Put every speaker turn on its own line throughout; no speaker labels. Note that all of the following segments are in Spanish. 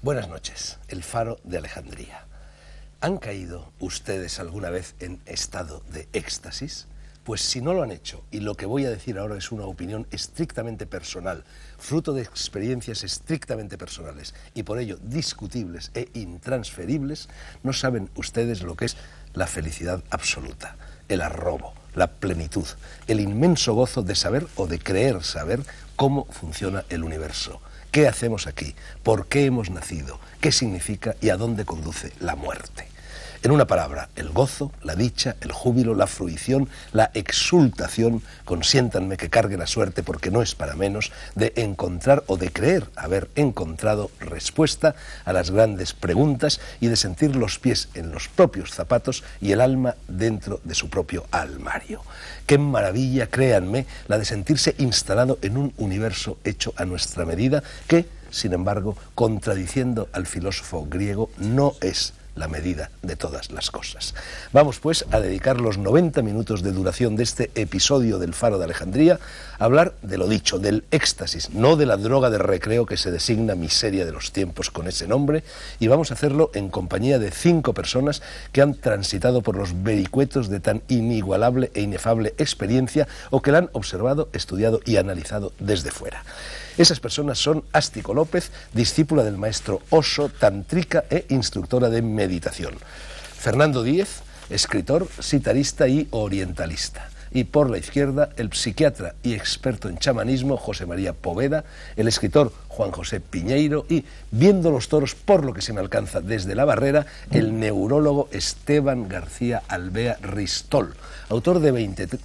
Buenas noches, el Faro de Alejandría. ¿Han caído ustedes alguna vez en estado de éxtasis? Pues si no lo han hecho, y lo que voy a decir ahora es una opinión estrictamente personal, fruto de experiencias estrictamente personales y por ello discutibles e intransferibles, no saben ustedes lo que es la felicidad absoluta, el arrobo, la plenitud, el inmenso gozo de saber o de creer saber cómo funciona el universo. ¿Qué hacemos aquí? ¿Por qué hemos nacido? ¿Qué significa y a dónde conduce la muerte? En una palabra, el gozo, la dicha, el júbilo, la fruición, la exultación, consiéntanme que cargue la suerte porque no es para menos, de encontrar o de creer haber encontrado respuesta a las grandes preguntas y de sentir los pies en los propios zapatos y el alma dentro de su propio armario. Qué maravilla, créanme, la de sentirse instalado en un universo hecho a nuestra medida que, sin embargo, contradiciendo al filósofo griego, no es la medida de todas las cosas. Vamos pues a dedicar los 90 minutos de duración de este episodio del Faro de Alejandría a hablar de lo dicho, del éxtasis, no de la droga de recreo que se designa miseria de los tiempos con ese nombre, y vamos a hacerlo en compañía de 5 personas que han transitado por los vericuetos de tan inigualable e inefable experiencia o que la han observado, estudiado y analizado desde fuera. Esas personas son Ástico López, discípula del maestro Osho, tantrica e instructora de meditación. Fernando Díez, escritor, sitarista y orientalista. Y por la izquierda, el psiquiatra y experto en chamanismo José María Poveda, el escritor Juan José Piñeiro y, viendo los toros por lo que se me alcanza desde la barrera, el neurólogo Esteban García Alvea Ristol, autor de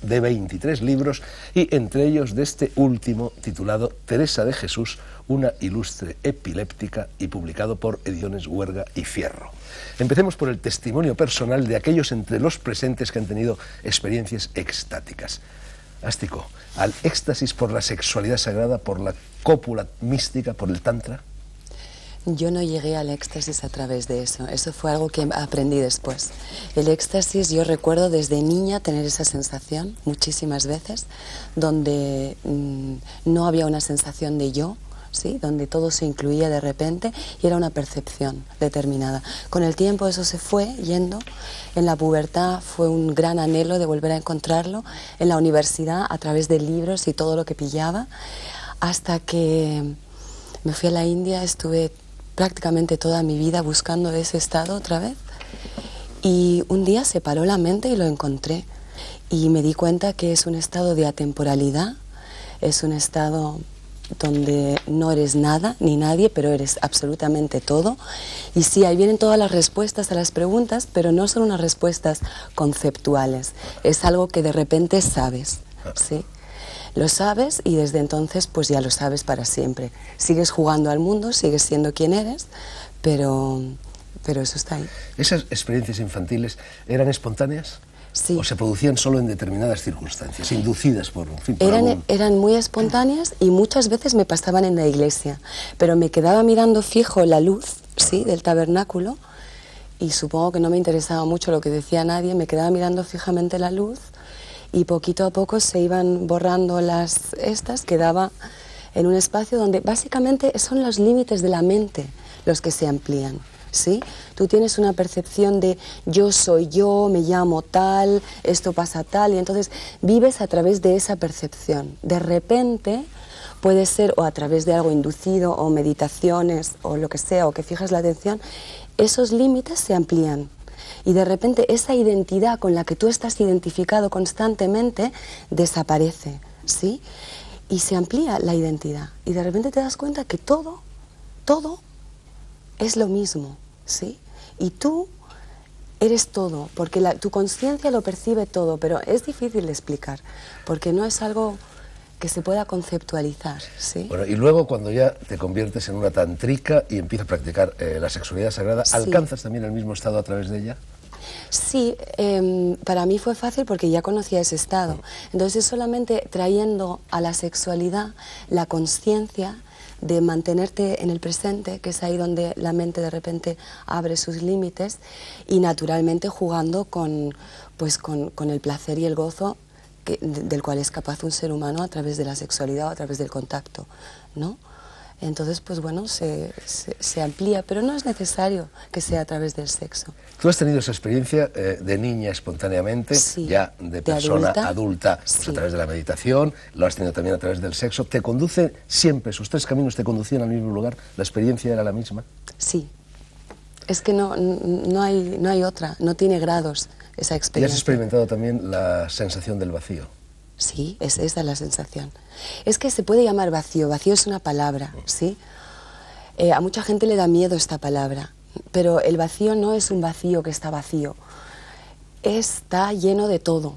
23 libros y entre ellos de este último titulado Teresa de Jesús, una ilustre epiléptica, y publicado por Ediciones Huerga y Fierro. Empecemos por el testimonio personal de aquellos entre los presentes que han tenido experiencias extáticas. Ástico, ¿al éxtasis por la sexualidad sagrada, por la cópula mística, por el tantra?
Yo no llegué al éxtasis a través de eso, eso fue algo que aprendí después. El éxtasis, yo recuerdo desde niña tener esa sensación muchísimas veces, donde no había una sensación de yo, ¿sí? Donde todo se incluía de repente y era una percepción determinada. Con el tiempo eso se fue yendo, en la pubertad fue un gran anhelo de volver a encontrarlo, en la universidad a través de libros y todo lo que pillaba, hasta que me fui a la India, estuve prácticamente toda mi vida buscando ese estado otra vez y un día se paró la mente y lo encontré y me di cuenta que es un estado de atemporalidad, es un estado donde no eres nada ni nadie, pero eres absolutamente todo. Y sí, ahí vienen todas las respuestas a las preguntas, pero no son unas respuestas conceptuales, es algo que de repente sabes, ¿sí? Lo sabes y desde entonces pues ya lo sabes para siempre. Sigues jugando al mundo, sigues siendo quien eres, pero eso está ahí.
¿Esas experiencias infantiles eran espontáneas?
Sí.
¿O se producían solo en determinadas circunstancias, inducidas por, en fin,
eran muy espontáneas y muchas veces me pasaban en la iglesia, pero me quedaba mirando fijo la luz, ¿sí?, del tabernáculo, y supongo que no me interesaba mucho lo que decía nadie, me quedaba mirando fijamente la luz y poquito a poco se iban borrando quedaba en un espacio donde básicamente son los límites de la mente los que se amplían. ¿Sí? Tú tienes una percepción de yo soy yo, me llamo tal, esto pasa tal, y entonces vives a través de esa percepción. De repente puede ser o a través de algo inducido o meditaciones o lo que sea, o que fijas la atención, esos límites se amplían. Y de repente esa identidad con la que tú estás identificado constantemente desaparece, ¿sí? Y se amplía la identidad. Y de repente te das cuenta que todo es lo mismo, ¿sí? Y tú eres todo, porque tu conciencia lo percibe todo, pero es difícil de explicar, porque no es algo que se pueda conceptualizar, ¿sí?
Bueno, y luego cuando ya te conviertes en una tantrica y empiezas a practicar la sexualidad sagrada,
Sí.
¿alcanzas también el mismo estado a través de ella?
Sí, para mí fue fácil porque ya conocía ese estado. Entonces solamente trayendo a la sexualidad la conciencia de mantenerte en el presente, que es ahí donde la mente de repente abre sus límites, y naturalmente jugando con el placer y el gozo del cual es capaz un ser humano a través de la sexualidad o a través del contacto, ¿no? Entonces, pues bueno, se amplía, pero no es necesario que sea a través del sexo.
¿Tú has tenido esa experiencia de niña espontáneamente,
sí,
ya de persona adulta pues
sí.
a través de la meditación, lo has tenido también a través del sexo? ¿Te conduce siempre, esos tres caminos te conducían al mismo lugar? ¿La experiencia era la misma?
Sí. Es que no hay otra, no tiene grados esa experiencia.
¿Y has experimentado también la sensación del vacío?
Sí, esa es la sensación. Es que se puede llamar vacío, vacío es una palabra, ¿sí? A mucha gente le da miedo esta palabra, pero el vacío no es un vacío que está vacío, está lleno de todo.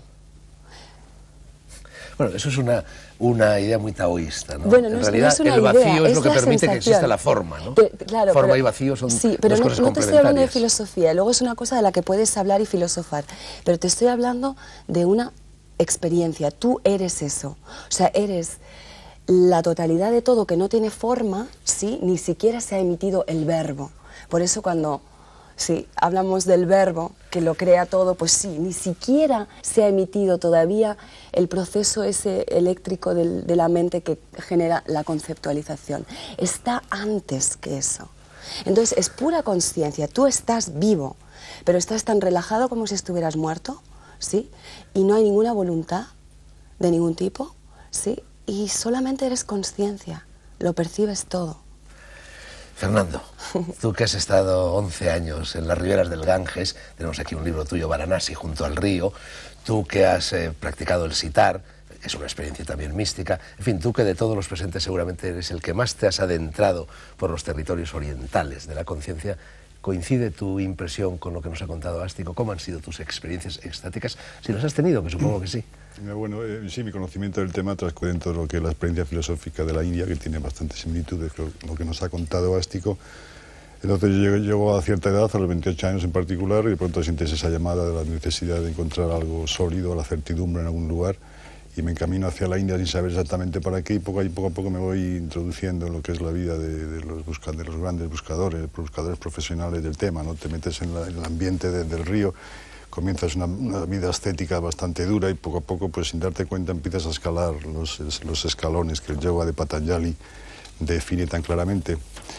Bueno, eso es una idea muy taoísta, ¿no?
Bueno,
en realidad,
no es una
el vacío
idea,
es lo que permite
sensación.
que exista la forma, ¿no?
Claro,
forma
pero,
y vacío son
sí, pero
dos cosas
no te estoy hablando de
complementarias.
filosofía, luego es una cosa de la que puedes hablar y filosofar, pero te estoy hablando de una experiencia. Tú eres eso, o sea, eres la totalidad de todo que no tiene forma, ¿sí? Ni siquiera se ha emitido el verbo. Por eso cuando hablamos del verbo que lo crea todo, pues sí, ni siquiera se ha emitido todavía el proceso ese eléctrico de la mente que genera la conceptualización. Está antes que eso. Entonces es pura conciencia, tú estás vivo, pero estás tan relajado como si estuvieras muerto, ¿sí? Y no hay ninguna voluntad de ningún tipo, ¿sí? Y solamente eres conciencia, lo percibes todo.
Fernando, tú que has estado 11 años en las riberas del Ganges, tenemos aquí un libro tuyo, Varanasi, junto al río, tú que has practicado el sitar, es una experiencia también mística, en fin, tú que de todos los presentes seguramente eres el que más te has adentrado por los territorios orientales de la conciencia. ¿Coincide tu impresión con lo que nos ha contado Ástico? ¿Cómo han sido tus experiencias extáticas? Si las has tenido, que supongo que sí.
Bueno, sí, mi conocimiento del tema transcurre dentro de lo que es la experiencia filosófica de la India, que tiene bastantes similitudes con lo que nos ha contado Ástico. Entonces yo llego a cierta edad, a los 28 años en particular, y de pronto sientes esa llamada de la necesidad de encontrar algo sólido, la certidumbre en algún lugar, y me encamino hacia la India sin saber exactamente para qué, y poco a poco me voy introduciendo en lo que es la vida de los grandes buscadores profesionales del tema, ¿no? Te metes en el ambiente del río, comienzas una vida ascética bastante dura y poco a poco, pues sin darte cuenta, empiezas a escalar los escalones que el yoga de Patanjali define tan claramente.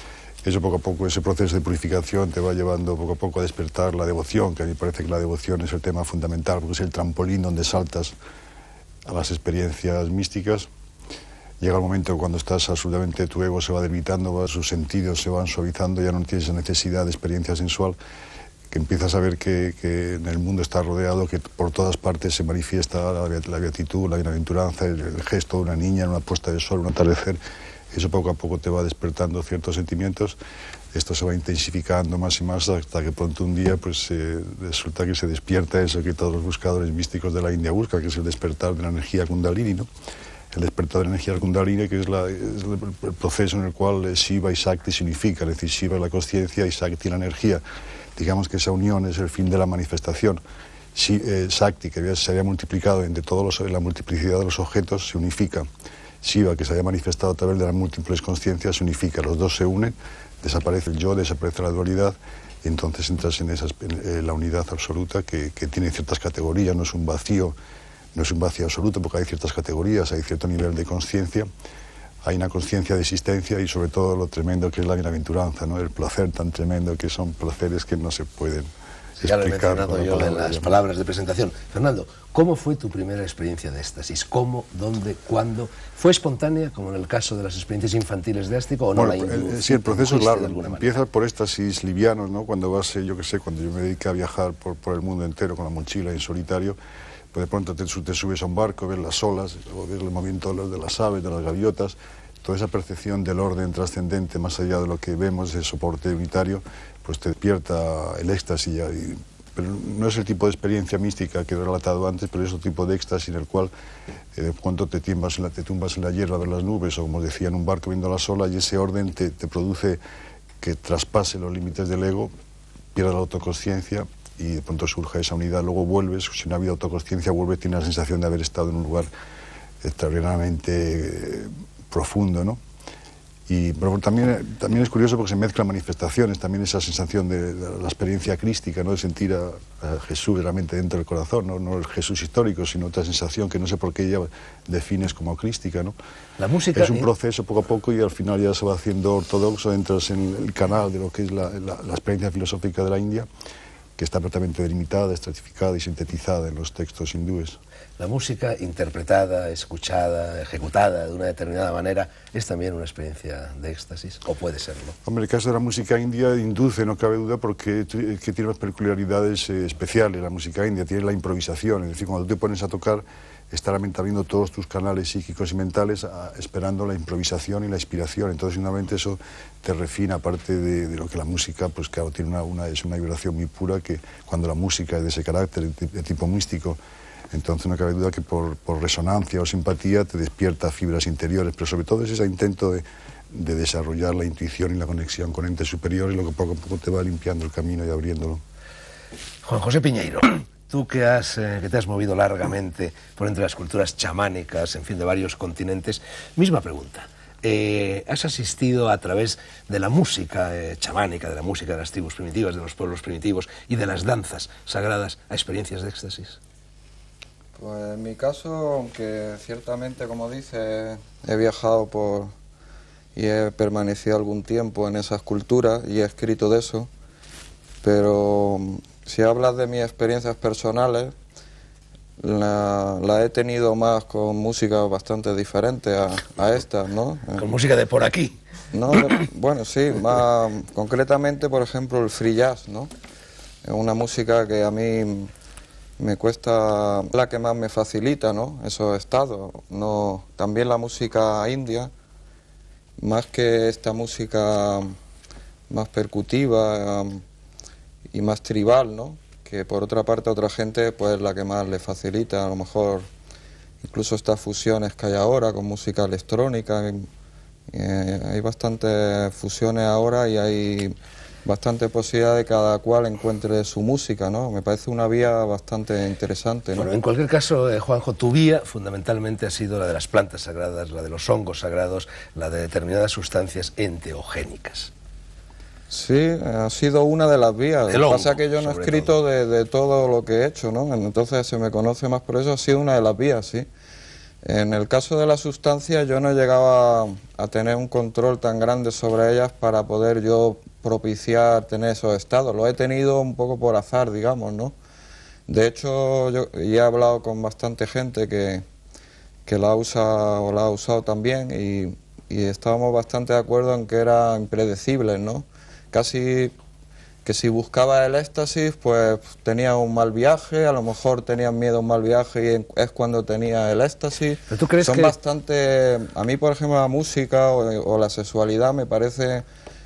Eso poco a poco, ese proceso de purificación te va llevando poco a poco a despertar la devoción, que a mí me parece que la devoción es el tema fundamental, porque es el trampolín donde saltas a las experiencias místicas. Llega el momento cuando estás absolutamente, tu ego se va debilitando, sus sentidos se van suavizando, ya no tienes esa necesidad de experiencia sensual, que empiezas a ver que en el mundo está rodeado, que por todas partes se manifiesta la beatitud, la bienaventuranza, el gesto de una niña en una puesta de sol, un atardecer. Eso poco a poco te va despertando ciertos sentimientos. Esto se va intensificando más y más hasta que pronto un día pues resulta que se despierta eso que todos los buscadores místicos de la India buscan, que es el despertar de la energía Kundalini, ¿no? El despertar de la energía Kundalini, que es el proceso en el cual Shiva y Shakti se unifican, es decir, Shiva es la consciencia y Shakti la energía. Digamos que esa unión es el fin de la manifestación. Shakti, que se había multiplicado entre la multiplicidad de los objetos, se unifica. Shiva, que se había manifestado a través de las múltiples conciencias, se unifica. Los dos se unen, desaparece el yo, desaparece la dualidad, y entonces entras en la unidad absoluta que tiene ciertas categorías, no es un vacío absoluto, porque hay ciertas categorías, hay cierto nivel de conciencia, hay una conciencia de existencia y sobre todo lo tremendo que es la bienaventuranza, ¿no? El placer tan tremendo que son placeres que no se pueden explicar.
Ya lo he mencionado yo en las palabras de presentación. Fernando, ¿cómo fue tu primera experiencia de éxtasis? ¿Cómo, dónde, cuándo? ¿Fue espontánea, como en el caso de las experiencias infantiles de Ástico, o no la induciste?
Sí, el proceso es largo. Empieza por éxtasis livianos, ¿no? Cuando vas, yo qué sé, cuando yo me dediqué a viajar por el mundo entero con la mochila en solitario, pues de pronto te subes a un barco, ves las olas, o ves el movimiento de las aves, de las gaviotas, toda esa percepción del orden trascendente más allá de lo que vemos, ese soporte unitario, pues te despierta el éxtasis. Pero no es el tipo de experiencia mística que he relatado antes, pero es otro tipo de éxtasis en el cual de pronto te tumbas en la hierba de las nubes, o como decía, en un barco viendo las olas, y ese orden te produce que traspase los límites del ego, pierda la autoconsciencia, y de pronto surge esa unidad. Luego vuelves, si no ha habido autoconsciencia, vuelves, tienes la sensación de haber estado en un lugar extraordinariamente profundo, ¿no? Pero también es curioso porque se mezclan manifestaciones, también esa sensación de la experiencia crística, ¿no? De sentir a Jesús realmente dentro del corazón, no el Jesús histórico, sino otra sensación que no sé por qué ella defines como crística, ¿no?
La música
es un proceso poco a poco y al final ya se va haciendo ortodoxo, entras en el canal de lo que es la experiencia filosófica de la India, que está perfectamente delimitada, estratificada y sintetizada en los textos hindúes.
La música interpretada, escuchada, ejecutada de una determinada manera es también una experiencia de éxtasis, o puede serlo.
Hombre, el caso de la música india induce, no cabe duda, porque tiene unas peculiaridades especiales la música india, tiene la improvisación, es decir, cuando tú te pones a tocar, está la mente abriendo todos tus canales psíquicos y mentales esperando la improvisación y la inspiración, entonces finalmente eso te refina, aparte de lo que la música, pues claro, tiene es una vibración muy pura, que cuando la música es de ese carácter, de tipo místico, entonces no cabe duda que por resonancia o simpatía te despierta fibras interiores, pero sobre todo es ese intento de desarrollar la intuición y la conexión con entes superiores, lo que poco a poco te va limpiando el camino y abriéndolo. Juan
José Piñeiro, tú que te has movido largamente por entre las culturas chamánicas, en fin, de varios continentes, misma pregunta. ¿Has asistido a través de la música chamánica, de la música de las tribus primitivas, de los pueblos primitivos y de las danzas sagradas a experiencias de éxtasis?
Pues en mi caso, aunque ciertamente, como dice, he viajado y he permanecido algún tiempo en esas culturas y he escrito de eso, pero si hablas de mis experiencias personales, la he tenido más con música bastante diferente a estas, ¿no?
¿Con música de por aquí?
No, bueno, sí, más concretamente, por ejemplo, el free jazz, ¿no? Es una música que a mí me cuesta, la que más me facilita, ¿no? Esos estados. No, también la música india, más que esta música más percutiva y más tribal, ¿no? Que por otra parte a otra gente pues es la que más le facilita, a lo mejor incluso estas fusiones que hay ahora con música electrónica, hay bastantes fusiones ahora y hay bastante posibilidad de cada cual encuentre su música, ¿no? Me parece una vía bastante interesante, ¿no?
Bueno, en cualquier caso, Juanjo, tu vía fundamentalmente ha sido la de las plantas sagradas, la de los hongos sagrados, la de determinadas sustancias enteogénicas.
Sí, ha sido una de las vías. Lo que pasa es que yo no he escrito de todo lo que he hecho, ¿no? Entonces se me conoce más por eso, ha sido una de las vías, sí. En el caso de las sustancias yo no llegaba a tener un control tan grande sobre ellas para poder yo propiciar tener esos estados. Lo he tenido un poco por azar, digamos, ¿no? De hecho, yo he hablado con bastante gente que la usa o la ha usado también y estábamos bastante de acuerdo en que eran impredecibles, ¿no? Casi que si buscaba el éxtasis, pues tenía un mal viaje, a lo mejor tenían miedo a un mal viaje y es cuando tenía el éxtasis.
¿Pero tú crees
Son
que
bastante... A mí, por ejemplo, la música o la sexualidad me parece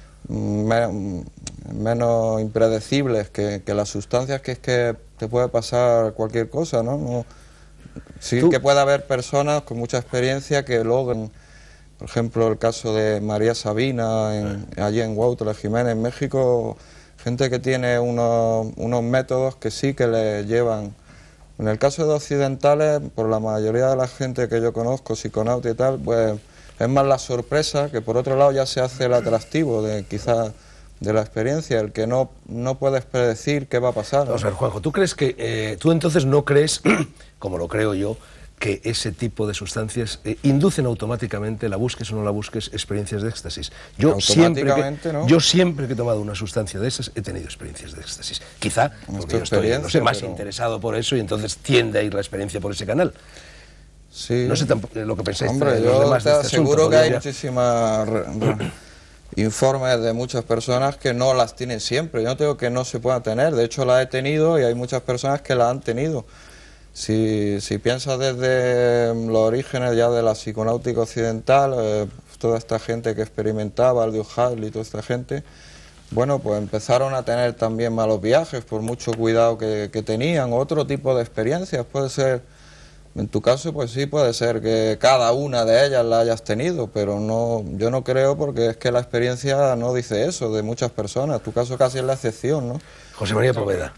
menos impredecibles que las sustancias, que es que te puede pasar cualquier cosa, ¿no? Sí que puede haber personas con mucha experiencia que logran, por ejemplo, el caso de María Sabina, allí en Huautla, Jiménez, en México, gente que tiene unos métodos que sí que le llevan. En el caso de occidentales, por la mayoría de la gente que yo conozco, psiconauta y tal, pues es más la sorpresa, que por otro lado ya se hace el atractivo de quizás de la experiencia, el que no puedes predecir qué va a pasar, ¿no?
Vamos a ver, Juanjo, ¿tú crees que, tú entonces no crees, como lo creo yo, que ese tipo de sustancias inducen automáticamente, la busques o no la busques, experiencias de éxtasis? Yo siempre que he tomado una sustancia de esas he tenido experiencias de éxtasis. Quizá porque yo estoy, no sé, más interesado por eso y entonces tiende a ir la experiencia por ese canal.
Sí.
No sé lo que pensáis.
Hombre, yo te aseguro que hay muchísimas informes de muchas personas que no las tienen siempre. Yo no tengo que no se puedan tener, de hecho las he tenido y hay muchas personas que las han tenido. Si piensas desde los orígenes ya de la psiconáutica occidental, toda esta gente que experimentaba, Aldous Huxley y toda esta gente, bueno, pues empezaron a tener también malos viajes por mucho cuidado que tenían, otro tipo de experiencias, puede ser, en tu caso pues sí puede ser que cada una de ellas la hayas tenido, pero no, yo no creo, porque es que la experiencia no dice eso de muchas personas, tu caso casi es la excepción, ¿no?
José María Poveda.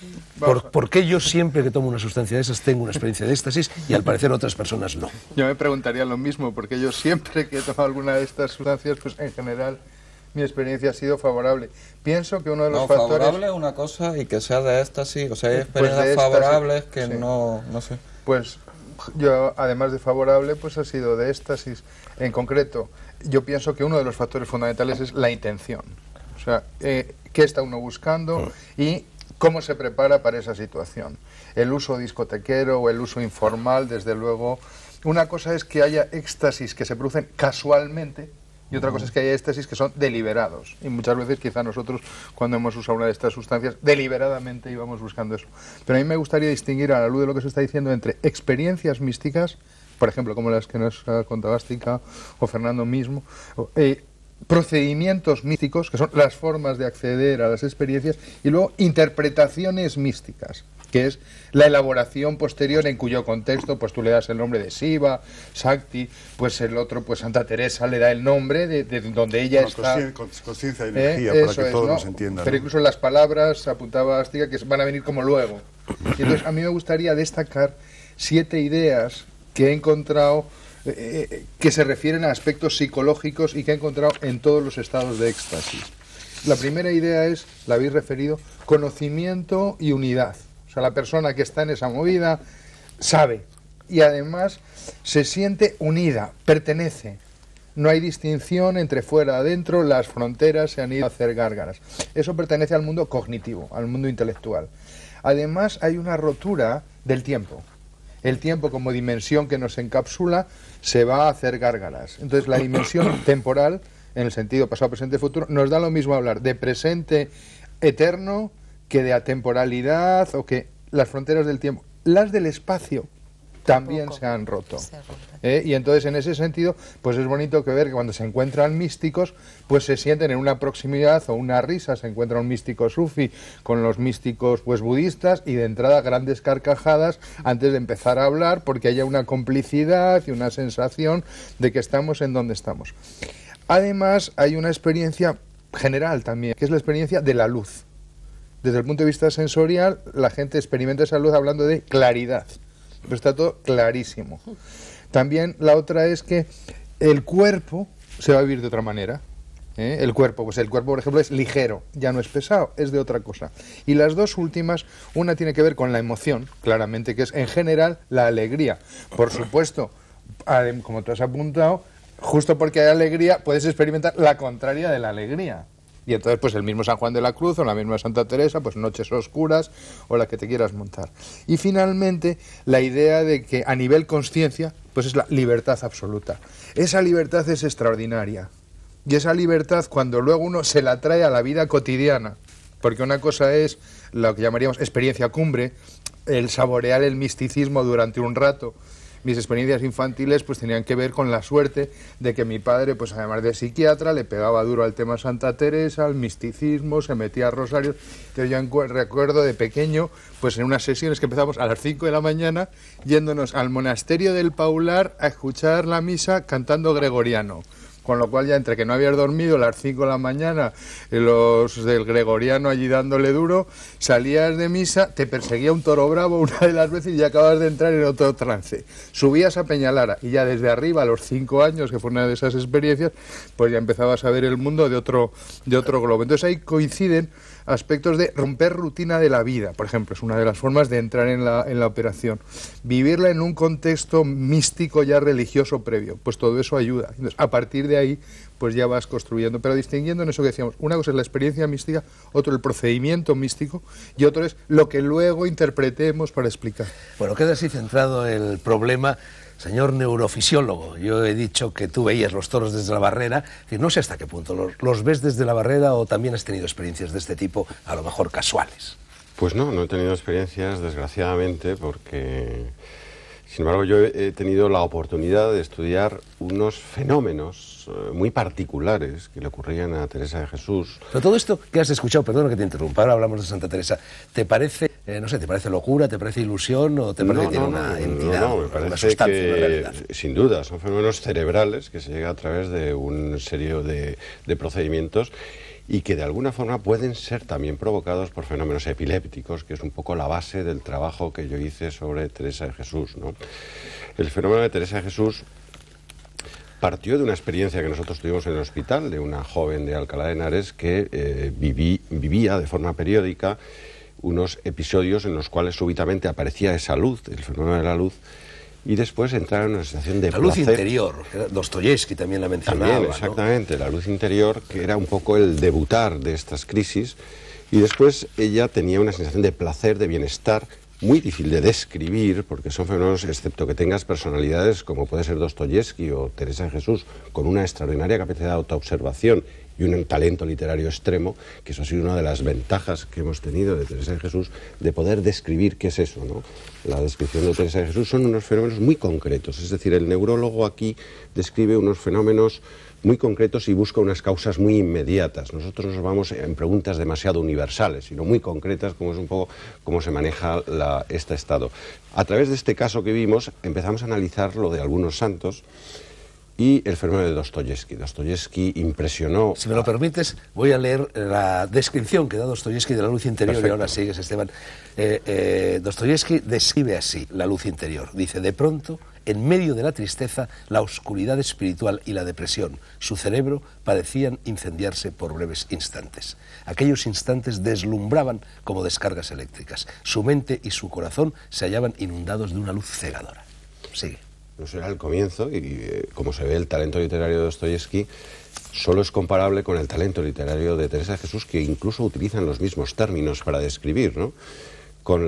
¿Por qué yo siempre que tomo una sustancia de esas tengo una experiencia de éxtasis y al parecer otras personas no?
Yo me preguntaría lo mismo, porque yo siempre que he tomado alguna de estas sustancias, pues en general mi experiencia ha sido favorable. Pienso que uno de los factores...
favorable es una cosa y que sea de éxtasis, o sea, hay experiencias favorables que sí. no sé.
Pues yo, además de favorable, pues ha sido de éxtasis. En concreto, yo pienso que uno de los factores fundamentales es la intención. O sea, qué está uno buscando y cómo se prepara para esa situación. El uso discotequero o el uso informal, desde luego. Una cosa es que haya éxtasis que se producen casualmente y otra cosa es que haya éxtasis que son deliberados. Y muchas veces quizá nosotros, cuando hemos usado una de estas sustancias, deliberadamente íbamos buscando eso. Pero a mí me gustaría distinguir, a la luz de lo que se está diciendo, entre experiencias místicas, por ejemplo, como las que nos ha contado Astika o Fernando mismo, procedimientos místicos, que son las formas de acceder a las experiencias, y luego interpretaciones místicas, que es la elaboración posterior en cuyo contexto pues tú le das el nombre de Shiva, Shakti, pues el otro, pues Santa Teresa le da el nombre de donde ella está.
Conciencia y energía, para que todos nos entiendan.
Pero incluso las palabras, apuntaba Astika, que van a venir como luego. Y entonces a mí me gustaría destacar 7 ideas que he encontrado que se refieren a aspectos psicológicos y que he encontrado en todos los estados de éxtasis. La primera idea es, la habéis referido, conocimiento y unidad. O sea, la persona que está en esa movida sabe y además se siente unida, pertenece. No hay distinción entre fuera y adentro, las fronteras se han ido a hacer gárgaras. Eso pertenece al mundo cognitivo, al mundo intelectual. Además hay una rotura del tiempo. El tiempo como dimensión que nos encapsula se va a hacer gárgaras. Entonces la dimensión temporal, en el sentido pasado, presente, futuro, nos da lo mismo hablar de presente eterno que de atemporalidad o que las fronteras del tiempo. Las del espacio también se han roto. Y entonces en ese sentido pues es bonito que ver que cuando se encuentran místicos pues se sienten en una proximidad o una risa, se encuentra un místico sufi con los místicos pues budistas y de entrada grandes carcajadas antes de empezar a hablar porque haya una complicidad y una sensación de que estamos en donde estamos. Además hay una experiencia general también, que es la experiencia de la luz. Desde el punto de vista sensorial la gente experimenta esa luz hablando de claridad. Pero está todo clarísimo. También la otra es que el cuerpo se va a vivir de otra manera. El cuerpo, por ejemplo, es ligero, ya no es pesado, es de otra cosa. Y las dos últimas, una tiene que ver con la emoción, claramente, que es en general la alegría. Por supuesto, como tú has apuntado, justo porque hay alegría, puedes experimentar la contraria de la alegría. Y entonces pues el mismo San Juan de la Cruz o la misma Santa Teresa, pues noches oscuras o la que te quieras montar. Y finalmente la idea de que a nivel conciencia pues es la libertad absoluta. Esa libertad es extraordinaria. Y esa libertad cuando luego uno se la trae a la vida cotidiana, porque una cosa es lo que llamaríamos experiencia cumbre, el saborear el misticismo durante un rato. Mis experiencias infantiles pues tenían que ver con la suerte de que mi padre, pues además de psiquiatra, le pegaba duro al tema Santa Teresa, al misticismo, se metía a rosarios. Entonces yo recuerdo de pequeño, pues en unas sesiones que empezamos a las 5 de la mañana, yéndonos al monasterio del Paular a escuchar la misa cantando gregoriano. Con lo cual ya entre que no habías dormido a las 5 de la mañana, los del gregoriano allí dándole duro, salías de misa, te perseguía un toro bravo una de las veces y ya acabas de entrar en otro trance. Subías a Peñalara y ya desde arriba a los 5 años, que fue una de esas experiencias, pues ya empezabas a ver el mundo de otro globo. Entonces ahí coinciden aspectos de romper rutina de la vida, por ejemplo, es una de las formas de entrar en la operación. Vivirla en un contexto místico ya religioso previo, pues todo eso ayuda. Entonces, a partir de ahí, pues ya vas construyendo, pero distinguiendo en eso que decíamos, una cosa es la experiencia mística, otro el procedimiento místico y otro es lo que luego interpretemos para explicar.
Bueno, queda así centrado el problema. Señor neurofisiólogo, yo he dicho que tú veías los toros desde la barrera, no sé hasta qué punto, ¿los ves desde la barrera o también has tenido experiencias de este tipo, a lo mejor casuales?
Pues no he tenido experiencias, desgraciadamente, porque, sin embargo, yo he tenido la oportunidad de estudiar unos fenómenos muy particulares que le ocurrían a Teresa de Jesús.
Pero todo esto que has escuchado, perdona que te interrumpa, ahora hablamos de Santa Teresa, ¿te parece, no sé, te parece locura, te parece ilusión o te parece que tiene una entidad,
me parece
una sustancia,
que,
una realidad?
Sin duda, son fenómenos cerebrales que se llega a través de un serie de procedimientos y que de alguna forma pueden ser también provocados por fenómenos epilépticos, que es un poco la base del trabajo que yo hice sobre Teresa de Jesús, ¿no? El fenómeno de Teresa de Jesús partió de una experiencia que nosotros tuvimos en el hospital, de una joven de Alcalá de Henares que vivía de forma periódica unos episodios en los cuales súbitamente aparecía esa luz, el fenómeno de la luz, y después entraba en una sensación de placer.
La luz interior, Dostoyevsky también la mencionaba.
También, exactamente, ¿no? La luz interior, que era un poco el debutar de estas crisis, y después ella tenía una sensación de placer, de bienestar, muy difícil de describir, porque son fenómenos, excepto que tengas personalidades como puede ser Dostoyevsky o Teresa de Jesús, con una extraordinaria capacidad de autoobservación y un talento literario extremo, que eso ha sido una de las ventajas que hemos tenido de Teresa de Jesús, de poder describir qué es eso, ¿no? La descripción de Teresa de Jesús son unos fenómenos muy concretos, es decir, el neurólogo aquí describe unos fenómenos muy concretos y busca unas causas muy inmediatas. Nosotros nos vamos en preguntas demasiado universales, sino muy concretas, como es un poco cómo se maneja este estado. A través de este caso que vimos, empezamos a analizar lo de algunos santos y el fenómeno de Dostoyevsky. Dostoyevsky impresionó...
Si me lo permites, voy a leer la descripción que da Dostoyevsky de la luz interior. Perfecto. Y ahora sigues, Esteban. Dostoyevsky describe así la luz interior. Dice, de pronto, en medio de la tristeza, la oscuridad espiritual y la depresión, su cerebro parecían incendiarse por breves instantes. Aquellos instantes deslumbraban como descargas eléctricas. Su mente y su corazón se hallaban inundados de una luz cegadora. Sigue.
Eso era el comienzo y como se ve el talento literario de Dostoyevsky solo es comparable con el talento literario de Teresa de Jesús, que incluso utilizan los mismos términos para describir, ¿no? Con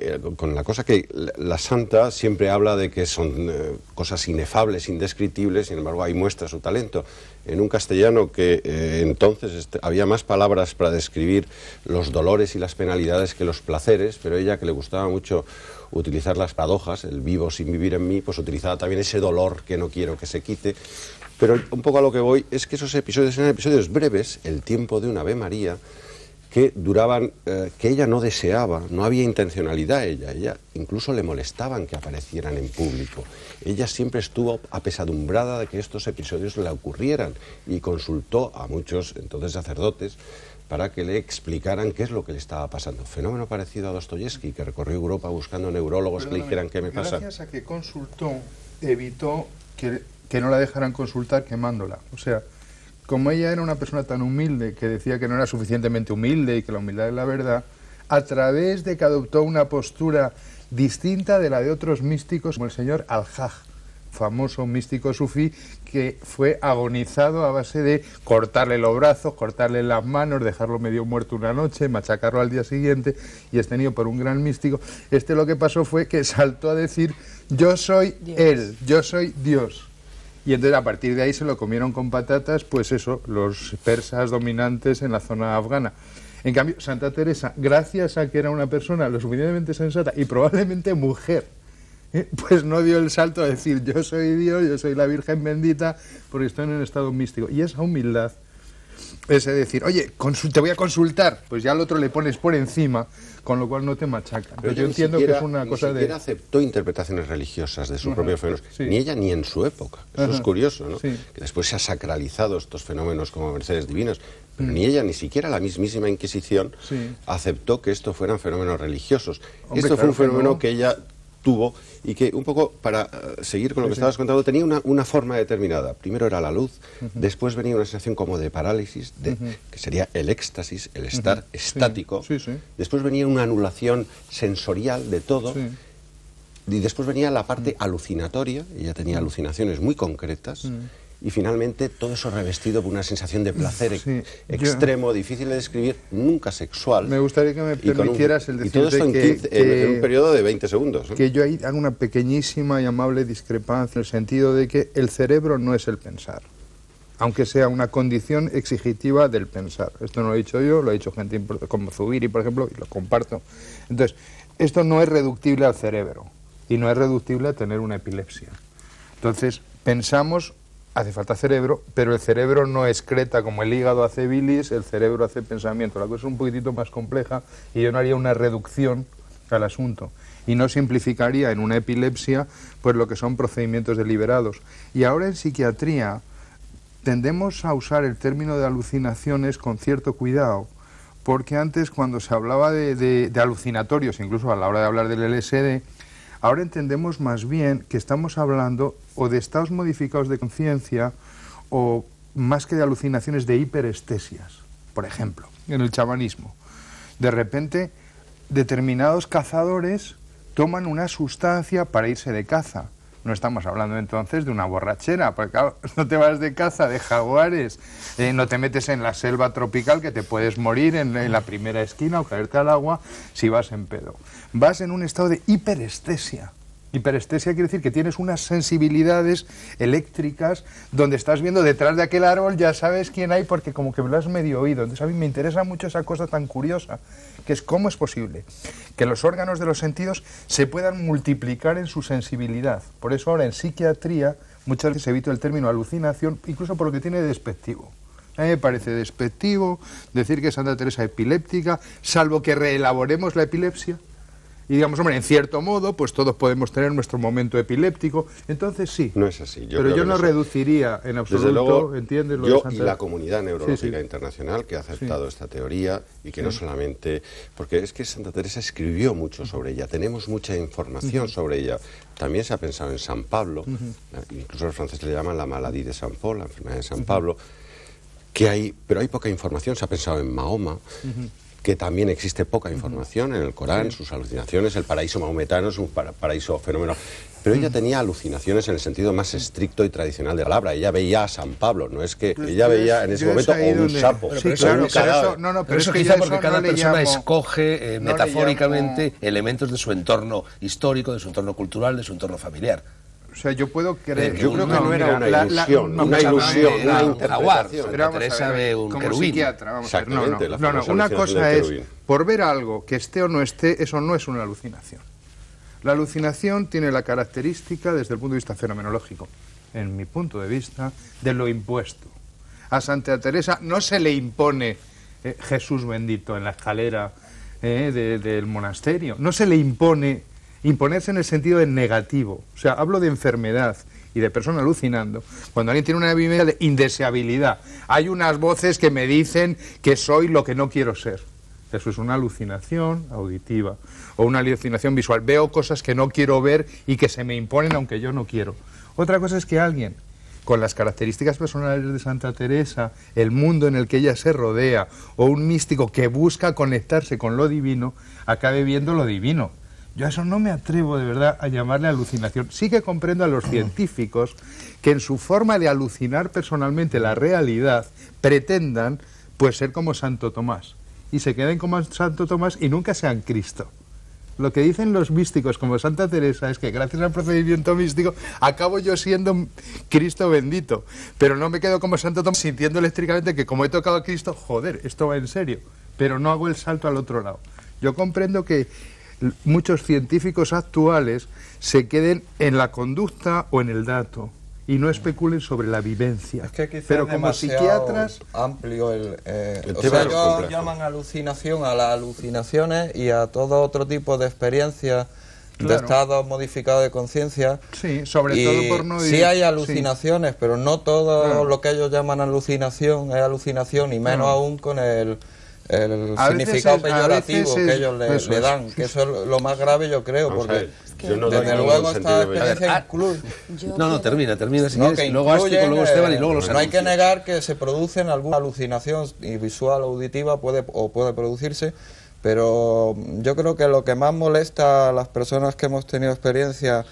la cosa que la santa siempre habla de que son cosas inefables, indescriptibles, sin embargo ahí muestra su talento. En un castellano que entonces había más palabras para describir los dolores y las penalidades que los placeres, pero ella, que le gustaba mucho utilizar las paradojas, el vivo sin vivir en mí, pues utilizaba también ese dolor que no quiero que se quite. Pero un poco a lo que voy es que esos episodios eran episodios breves, el tiempo de una Ave María, que duraban, que ella no deseaba, no había intencionalidad ella incluso le molestaban que aparecieran en público. Ella siempre estuvo apesadumbrada de que estos episodios le ocurrieran y consultó a muchos entonces sacerdotes para que le explicaran qué es lo que le estaba pasando. Fenómeno parecido a Dostoyevsky, que recorrió Europa buscando neurólogos que le dijeran qué me pasa.
Gracias a que consultó, evitó que no la dejaran consultar quemándola. O sea, como ella era una persona tan humilde, que decía que no era suficientemente humilde y que la humildad es la verdad, a través de que adoptó una postura distinta de la de otros místicos, como el señor Al-Haj, famoso místico sufí, que fue agonizado a base de cortarle los brazos, cortarle las manos, dejarlo medio muerto una noche, machacarlo al día siguiente, y es tenido por un gran místico. Lo que pasó fue que saltó a decir, yo soy Dios. Él, yo soy Dios. Y entonces a partir de ahí se lo comieron con patatas, pues eso, los persas dominantes en la zona afgana. En cambio, Santa Teresa, gracias a que era una persona lo suficientemente sensata y probablemente mujer, pues no dio el salto a decir yo soy Dios, yo soy la Virgen bendita, porque estoy en un estado místico. Y esa humildad, ese decir, oye, te voy a consultar, pues ya al otro le pones por encima, con lo cual no te machacan. Pero yo entiendo que es una cosa de...
Ni siquiera aceptó interpretaciones religiosas de sus propios fenómenos, ni ella ni en su época. Eso es curioso, ¿no? Sí. Que después se ha sacralizado estos fenómenos como mercedes divinas, pero ni ella, ni siquiera la mismísima Inquisición, aceptó que estos fueran fenómenos religiosos. Hombre, esto fue un fenómeno que ella tuvo y que un poco, para seguir con lo que estabas contando, tenía una forma determinada. Primero era la luz, después venía una sensación como de parálisis, que sería el éxtasis, el estar estático, después venía una anulación sensorial de todo, y después venía la parte alucinatoria, ella tenía alucinaciones muy concretas, y finalmente todo eso revestido por una sensación de placer extremo, difícil de describir, nunca sexual.
Me gustaría que me permitieras el decirte
y todo esto en un periodo de 20 segundos. ¿No?
Que yo ahí hago una pequeñísima y amable discrepancia en el sentido de que el cerebro no es el pensar, aunque sea una condición exigitiva del pensar. Esto no lo he dicho yo, lo ha dicho gente como Zubiri, por ejemplo, y lo comparto. Entonces, esto no es reductible al cerebro y no es reductible a tener una epilepsia. Entonces, pensamos... Hace falta cerebro, pero el cerebro no excreta como el hígado hace bilis, el cerebro hace pensamiento. La cosa es un poquitito más compleja y yo no haría una reducción al asunto y no simplificaría en una epilepsia pues lo que son procedimientos deliberados. Y ahora en psiquiatría tendemos a usar el término de alucinaciones con cierto cuidado, porque antes cuando se hablaba de alucinatorios, incluso a la hora de hablar del LSD, ahora entendemos más bien que estamos hablando o de estados modificados de conciencia o más que de alucinaciones, de hiperestesias. Por ejemplo, en el chamanismo, de repente determinados cazadores toman una sustancia para irse de caza. No estamos hablando entonces de una borrachera, porque claro, no te vas de caza de jaguares, no te metes en la selva tropical que te puedes morir en la primera esquina o caerte al agua si vas en pedo. Vas en un estado de hiperestesia. Hiperestesia quiere decir que tienes unas sensibilidades eléctricas donde estás viendo detrás de aquel árbol, ya sabes quién hay porque como que lo has medio oído. Entonces a mí me interesa mucho esa cosa tan curiosa, que es cómo es posible que los órganos de los sentidos se puedan multiplicar en su sensibilidad. Por eso ahora en psiquiatría muchas veces evito el término alucinación, incluso por lo que tiene de despectivo. A mí me parece despectivo decir que Santa Teresa es epiléptica, salvo que reelaboremos la epilepsia. Y digamos, hombre, en cierto modo, pues todos podemos tener nuestro momento epiléptico, entonces sí.
No es así.
Pero yo no reduciría en absoluto,
luego,
¿entiendes? Lo
yo
de Santa...
y la comunidad neurológica internacional que ha aceptado esta teoría y que no solamente... Porque es que Santa Teresa escribió mucho sobre ella, tenemos mucha información sobre ella. También se ha pensado en San Pablo, incluso los franceses le llaman la maladie de San Paul, la enfermedad de San Pablo, pero hay poca información. Se ha pensado en Mahoma, que también existe poca información en el Corán, sus alucinaciones, el paraíso mahometano es un paraíso fenómeno. Pero ella tenía alucinaciones en el sentido más estricto y tradicional de la palabra. Ella veía a San Pablo, no es que ella veía en ese momento un sapo.
Pero eso quizá porque cada persona escoge metafóricamente elementos de su entorno histórico, de su entorno cultural, de su entorno familiar.
O sea, yo puedo creer...
Yo creo que no era una ilusión, una interpretación.
Pero Teresa ve un
como
querubín.
Psiquiatra, vamos a ver.
Exactamente,
No, una cosa es, por ver algo que esté o no esté, eso no es una alucinación. La alucinación tiene la característica, desde el punto de vista fenomenológico, en mi punto de vista, de lo impuesto. A Santa Teresa no se le impone Jesús bendito en la escalera del monasterio, no se le impone... Imponerse en el sentido de negativo. O sea, hablo de enfermedad y de persona alucinando. Cuando alguien tiene una vivencia de indeseabilidad, hay unas voces que me dicen que soy lo que no quiero ser. Eso es una alucinación auditiva o una alucinación visual. Veo cosas que no quiero ver y que se me imponen aunque yo no quiero. Otra cosa es que alguien con las características personales de Santa Teresa, el mundo en el que ella se rodea, o un místico que busca conectarse con lo divino, acabe viendo lo divino. Yo a eso no me atrevo de verdad a llamarle alucinación. Sí que comprendo a los científicos que en su forma de alucinar personalmente la realidad pretendan pues ser como Santo Tomás y se queden como Santo Tomás y nunca sean Cristo. Lo que dicen los místicos como Santa Teresa es que gracias al procedimiento místico acabo yo siendo Cristo bendito, pero no me quedo como Santo Tomás sintiendo eléctricamente que como he tocado a Cristo, joder, esto va en serio, pero no hago el salto al otro lado. Yo comprendo que muchos científicos actuales se queden en la conducta o en el dato y no especulen sobre la vivencia.
Es que quizás
pero como psiquiatras
amplio el
tema.
O sea, ellos llaman alucinación a las alucinaciones y a todo otro tipo de experiencias de estados modificados de conciencia.
Sí, sobre todo por no
sí hay alucinaciones, pero no todo lo que ellos llaman alucinación es alucinación, y menos aún con el significado peyorativo que ellos le dan, que eso es lo más grave, yo creo, porque desde luego esta experiencia incluye...
No, termina si quieres, luego Ástico, luego Esteban y luego los
no hay que negar que se producen alguna alucinación visual o auditiva, puede producirse, pero yo creo que lo que más molesta a las personas que hemos tenido experiencia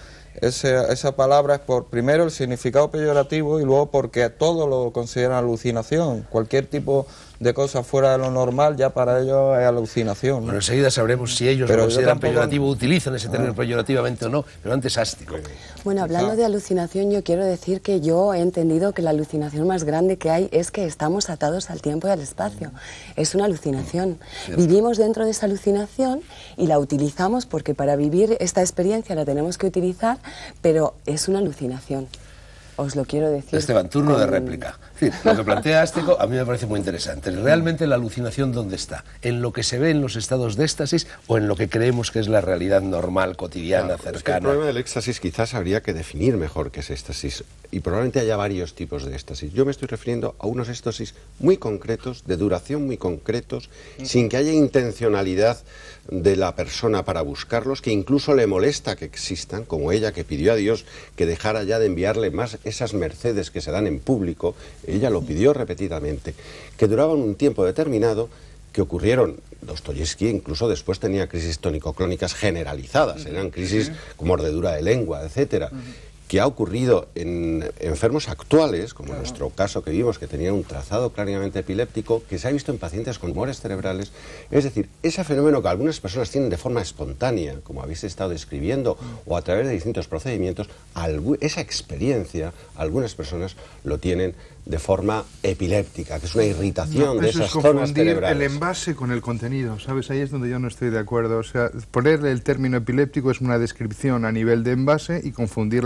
esa palabra es por, primero, el significado peyorativo, y luego porque todo lo consideran alucinación. Cualquier tipo de cosa fuera de lo normal ya para ellos es alucinación, ¿no?
Bueno, enseguida sabremos si ellos lo consideran peyorativo, utilizan ese término peyorativamente o no, pero antes Ástico.
Bueno, hablando de alucinación, yo quiero decir que yo he entendido que la alucinación más grande que hay es que estamos atados al tiempo y al espacio. Es una alucinación. Vivimos dentro de esa alucinación y la utilizamos porque para vivir esta experiencia la tenemos que utilizar, pero es una alucinación. os lo quiero decir.
Esteban, turno de réplica. Es decir, lo que plantea Ástico a mí me parece muy interesante. ¿Realmente la alucinación dónde está? ¿En lo que se ve en los estados de éxtasis o en lo que creemos que es la realidad normal, cotidiana, cercana?
Es que el problema del éxtasis quizás habría que definir mejor qué es éxtasis. Y probablemente haya varios tipos de éxtasis. Yo me estoy refiriendo a unos éxtasis muy concretos, de duración muy concretos, sin que haya intencionalidad de la persona para buscarlos, que incluso le molesta que existan, como ella que pidió a Dios que dejara ya de enviarle más esas mercedes que se dan en público. Ella lo pidió repetidamente, que duraban un tiempo determinado, que ocurrieron. Dostoyevsky incluso después tenía crisis tónico-clónicas generalizadas, eran crisis con mordedura de lengua, etcétera, que ha ocurrido en enfermos actuales, como en nuestro caso que vimos, que tenía un trazado claramente epiléptico, que se ha visto en pacientes con tumores cerebrales. Es decir, ese fenómeno que algunas personas tienen de forma espontánea, como habéis estado describiendo, o a través de distintos procedimientos, esa experiencia, algunas personas lo tienen de forma epiléptica, que es una irritación de esas zonas cerebrales.
El envase con el contenido, ¿sabes? Ahí es donde yo no estoy de acuerdo. O sea, ponerle el término epiléptico es una descripción a nivel de envase y confundir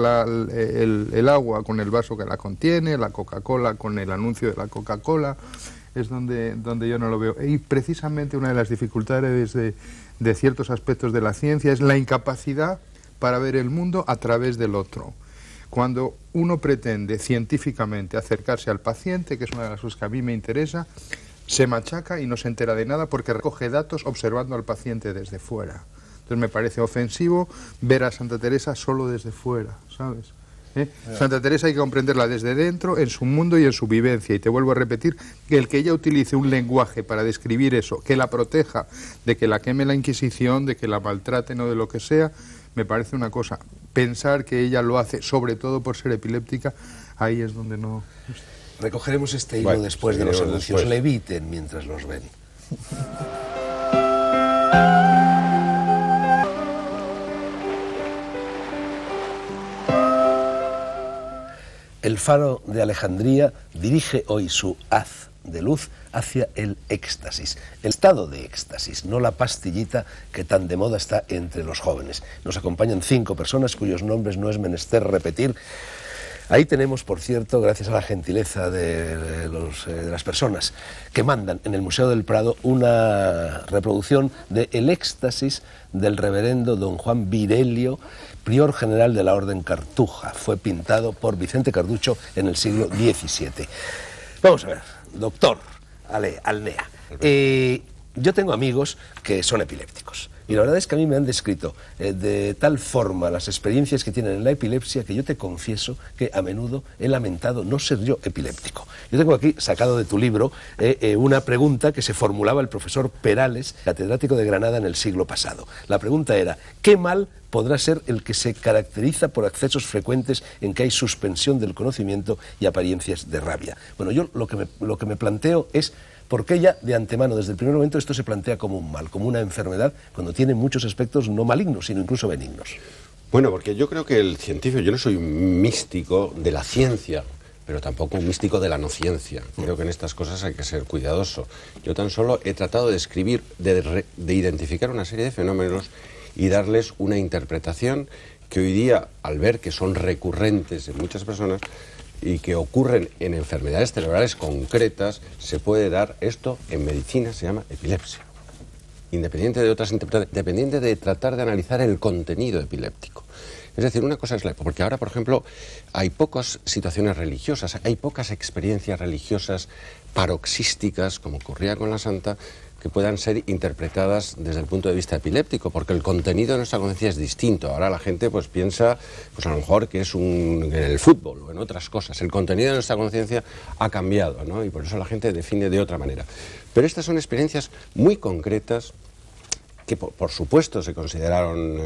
el agua con el vaso que la contiene, la Coca-Cola con el anuncio de la Coca-Cola, es donde yo no lo veo. Y precisamente una de las dificultades de ciertos aspectos de la ciencia es la incapacidad para ver el mundo a través del otro. Cuando uno pretende científicamente acercarse al paciente, que es una de las cosas que a mí me interesa, se machaca y no se entera de nada porque recoge datos observando al paciente desde fuera. Entonces me parece ofensivo ver a Santa Teresa solo desde fuera, ¿sabes? Santa Teresa hay que comprenderla desde dentro, en su mundo y en su vivencia. Y te vuelvo a repetir que el que ella utilice un lenguaje para describir eso, que la proteja de que la queme la Inquisición, de que la maltraten o de lo que sea, me parece una cosa. Pensar que ella lo hace sobre todo por ser epiléptica, ahí es donde no...
Recogeremos este hilo después de los anuncios. Leviten mientras los ven. El Faro de Alejandría dirige hoy su haz de luz hacia el éxtasis, el estado de éxtasis, no la pastillita que tan de moda está entre los jóvenes. Nos acompañan 5 personas cuyos nombres no es menester repetir. Ahí tenemos, por cierto, gracias a la gentileza de las personas que mandan en el Museo del Prado, una reproducción de El éxtasis del reverendo don Juan Virelio, prior general de la Orden Cartuja. Fue pintado por Vicente Carducho en el siglo XVII. Vamos a ver, doctor Alnea. Yo tengo amigos que son epilépticos. Y la verdad es que a mí me han descrito de tal forma las experiencias que tienen en la epilepsia que yo te confieso que a menudo he lamentado no ser yo epiléptico. Yo tengo aquí, sacado de tu libro, una pregunta que se formulaba el profesor Perales, catedrático de Granada en el siglo pasado. La pregunta era, ¿qué mal podrá ser el que se caracteriza por accesos frecuentes en que hay suspensión del conocimiento y apariencias de rabia? Bueno, yo lo que me planteo es... ¿Por qué ya de antemano, desde el primer momento, esto se plantea como un mal, como una enfermedad, cuando tiene muchos aspectos no malignos, sino incluso benignos?
Bueno, porque yo creo que el científico, yo no soy un místico de la ciencia, pero tampoco un místico de la no ciencia. Creo que en estas cosas hay que ser cuidadoso. Yo tan solo he tratado de escribir, de identificar una serie de fenómenos y darles una interpretación que hoy día, al ver que son recurrentes en muchas personas, y que ocurren en enfermedades cerebrales concretas, se puede dar esto en medicina, se llama epilepsia. Independiente de otras interpretaciones, dependiente de tratar de analizar el contenido epiléptico. Es decir, una cosa es porque ahora, por ejemplo, hay pocas situaciones religiosas, hay pocas experiencias religiosas paroxísticas, como ocurría con la Santa, que puedan ser interpretadas desde el punto de vista epiléptico, porque el contenido de nuestra conciencia es distinto. Ahora la gente pues piensa, pues a lo mejor que es en el fútbol o en otras cosas. El contenido de nuestra conciencia ha cambiado, ¿no? Y por eso la gente define de otra manera. Pero estas son experiencias muy concretas que por supuesto se consideraron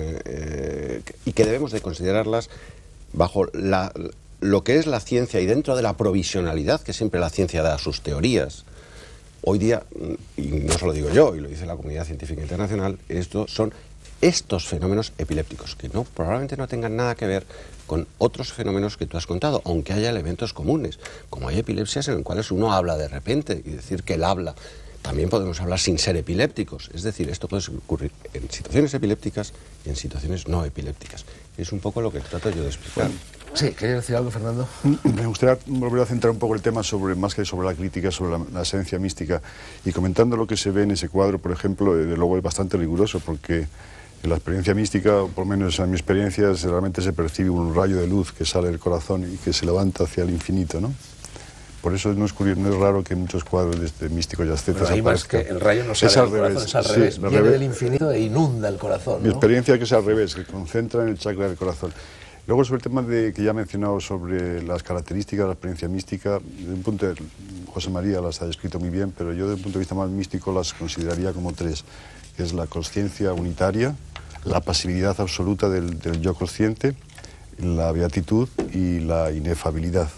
y que debemos de considerarlas bajo lo que es la ciencia y dentro de la provisionalidad que siempre la ciencia da a sus teorías. Hoy día, y no solo digo yo, y lo dice la comunidad científica internacional, son estos fenómenos epilépticos, que probablemente no tengan nada que ver con otros fenómenos que tú has contado, aunque haya elementos comunes, como hay epilepsias en las cuales uno habla de repente, y decir que él habla. También podemos hablar sin ser epilépticos, es decir, esto puede ocurrir en situaciones epilépticas y en situaciones no epilépticas. Es un poco lo que trato yo de explicar.
Bueno, Sí, ¿querías decir algo, Fernando?
Me gustaría volver a centrar un poco el tema más que sobre la crítica, sobre la esencia mística, y comentando lo que se ve en ese cuadro, por ejemplo, de luego es bastante riguroso, porque en la experiencia mística, o por lo menos en mi experiencia, realmente se percibe un rayo de luz que sale del corazón y que se levanta hacia el infinito, ¿no? Por eso no es raro que muchos cuadros de este místicos y ascetas
aparezcan. Que el rayo no sale del corazón, es al revés, viene del infinito e inunda el corazón, ¿no?
Mi experiencia es que es al revés, que concentra en el chakra del corazón. Luego, sobre el tema que ya he mencionado sobre las características de la experiencia mística, desde un punto José María las ha descrito muy bien, pero yo desde un punto de vista más místico las consideraría como tres, que es la consciencia unitaria, la pasividad absoluta del yo consciente, la beatitud y la inefabilidad.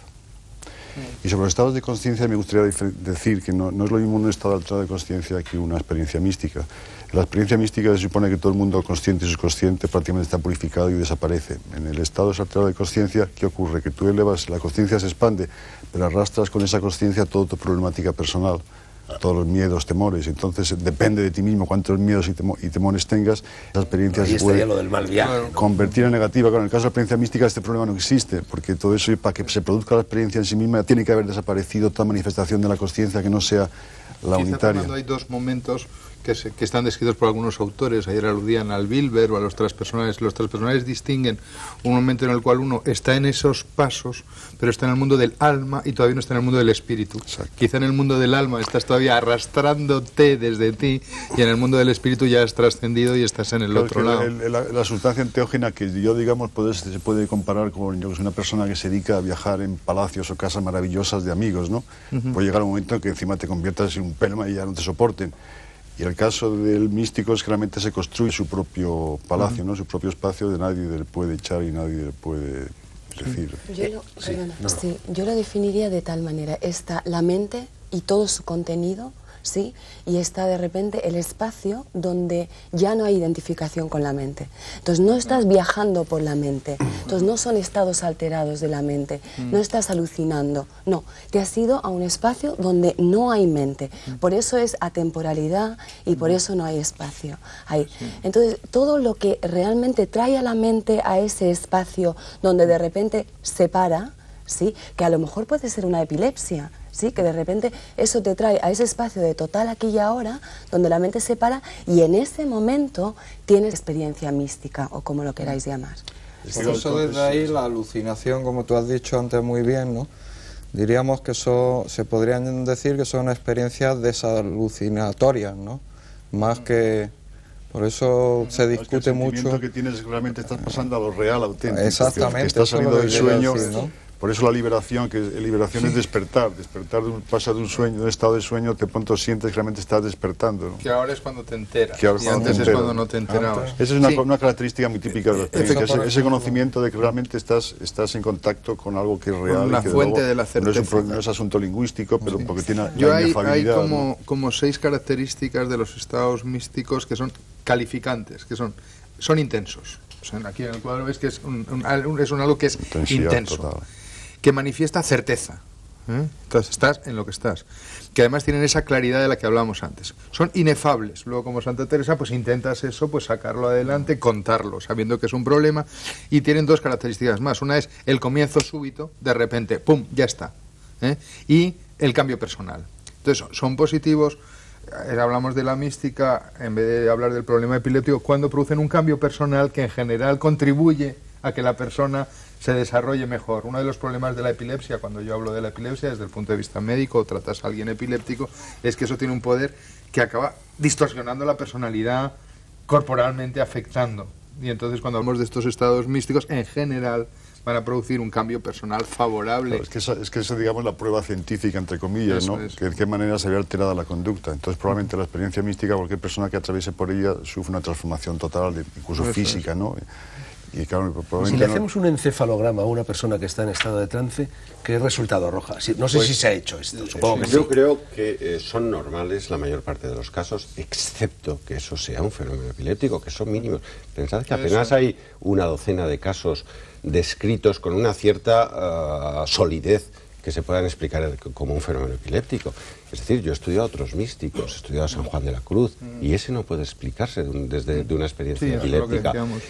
Y sobre los estados de conciencia me gustaría decir que no es lo mismo un estado alterado de conciencia que una experiencia mística. En la experiencia mística se supone que todo el mundo consciente y subconsciente prácticamente está purificado y desaparece. En el estado alterado de conciencia, ¿qué ocurre? Que tú elevas, la conciencia se expande, pero arrastras con esa conciencia toda tu problemática personal, todos los miedos, temores. Entonces depende de ti mismo cuántos miedos y temores tengas. Esa experiencia se puede
lo del mal viaje,
convertir en negativa. Claro, en el caso de la experiencia mística este problema no existe, porque todo eso, para que se produzca la experiencia en sí misma, tiene que haber desaparecido toda manifestación de la conciencia que no sea la unitaria.
Hay dos momentos que están descritos por algunos autores. Ayer aludían al Bilber o a los transpersonales. Los transpersonales distinguen un momento en el cual uno está en esos pasos, pero está en el mundo del alma y todavía no está en el mundo del espíritu.
Exacto.
Quizá en el mundo del alma estás todavía arrastrándote desde ti, y en el mundo del espíritu ya has trascendido y estás en el otro lado.
La sustancia enteógena que yo, digamos, se puede comparar con una persona que se dedica a viajar en palacios o casas maravillosas de amigos, ¿no? Puede llegar un momento en que encima te conviertas en un pelma y ya no te soporten. Y el caso del místico es que realmente se construye su propio palacio, ¿no? Su propio espacio, de nadie le puede echar y nadie le puede decir.
Yo lo definiría de tal manera: está la mente y todo su contenido, ¿sí? Y está de repente el espacio donde ya no hay identificación con la mente. Entonces no estás viajando por la mente, entonces no son estados alterados de la mente, no estás alucinando, no, te has ido a un espacio donde no hay mente. Por eso es atemporalidad y por eso no hay espacio ahí. Entonces todo lo que realmente trae a la mente a ese espacio donde de repente se para, ¿sí? Que a lo mejor puede ser una epilepsia, ¿sí? Que de repente eso te trae a ese espacio de total aquí y ahora, donde la mente se para, y en ese momento tienes experiencia mística, o como lo queráis llamar.
Por eso desde ahí la alucinación, como tú has dicho antes muy bien, ¿no? Diríamos que se podrían decir que son experiencias desalucinatorias, ¿no? Más que... Por eso se discute mucho...
El sentimiento que tienes realmente estás pasando a lo real, auténtico.
Exactamente.
Estás saliendo del sueño,
decir, ¿no?
Por eso la liberación, es despertar. Pasa de un sueño, de un estado de sueño, de pronto sientes que realmente estás despertando, ¿no?
Que ahora es cuando te enteras.
Que ahora
y antes es cuando no te enterabas.
Esa es una característica muy típica de la experiencia, ese conocimiento de que realmente estás en contacto con algo que es real.
Con la fuente de la certeza.
No es asunto lingüístico, pero porque tiene
la inefabilidad. Hay como 6 características de los estados místicos que son calificantes, que son intensos. O sea, aquí en el cuadro ves que es algo que es intenso. Total. Que manifiesta certeza. Entonces estás en lo que estás. Que además tienen esa claridad de la que hablábamos antes. Son inefables. Luego, como Santa Teresa, pues intentas eso, pues sacarlo adelante, contarlo, sabiendo que es un problema. Y tienen 2 características más. Una es el comienzo súbito, de repente, ¡pum!, ya está. Y el cambio personal. Entonces, son positivos. Hablamos de la mística, en vez de hablar del problema epiléptico, cuando producen un cambio personal que en general contribuye a que la persona se desarrolle mejor. Uno de los problemas de la epilepsia, cuando yo hablo de la epilepsia desde el punto de vista médico, o tratas a alguien epiléptico, es que eso tiene un poder que acaba distorsionando la personalidad, corporalmente afectando. Y entonces cuando hablamos de estos estados místicos, en general van a producir un cambio personal favorable.
Claro, es que eso, digamos, la prueba científica, entre comillas, ¿no? Que de qué manera se ve alterada la conducta. Entonces, probablemente la experiencia mística, cualquier persona que atraviese por ella sufre una transformación total, incluso física, ¿no? Y claro,
si le hacemos un encefalograma a una persona que está en estado de trance, ¿qué resultado arroja? No sé si se ha hecho esto, supongo que sí.
Yo creo que son normales la mayor parte de los casos, excepto que eso sea un fenómeno epiléptico, que son mínimos. Pensad que apenas hay una docena de casos descritos con una cierta solidez que se puedan explicar como un fenómeno epiléptico. Es decir, yo he estudiado a otros místicos, he estudiado a San Juan de la Cruz, y ese no puede explicarse desde una experiencia epiléptica.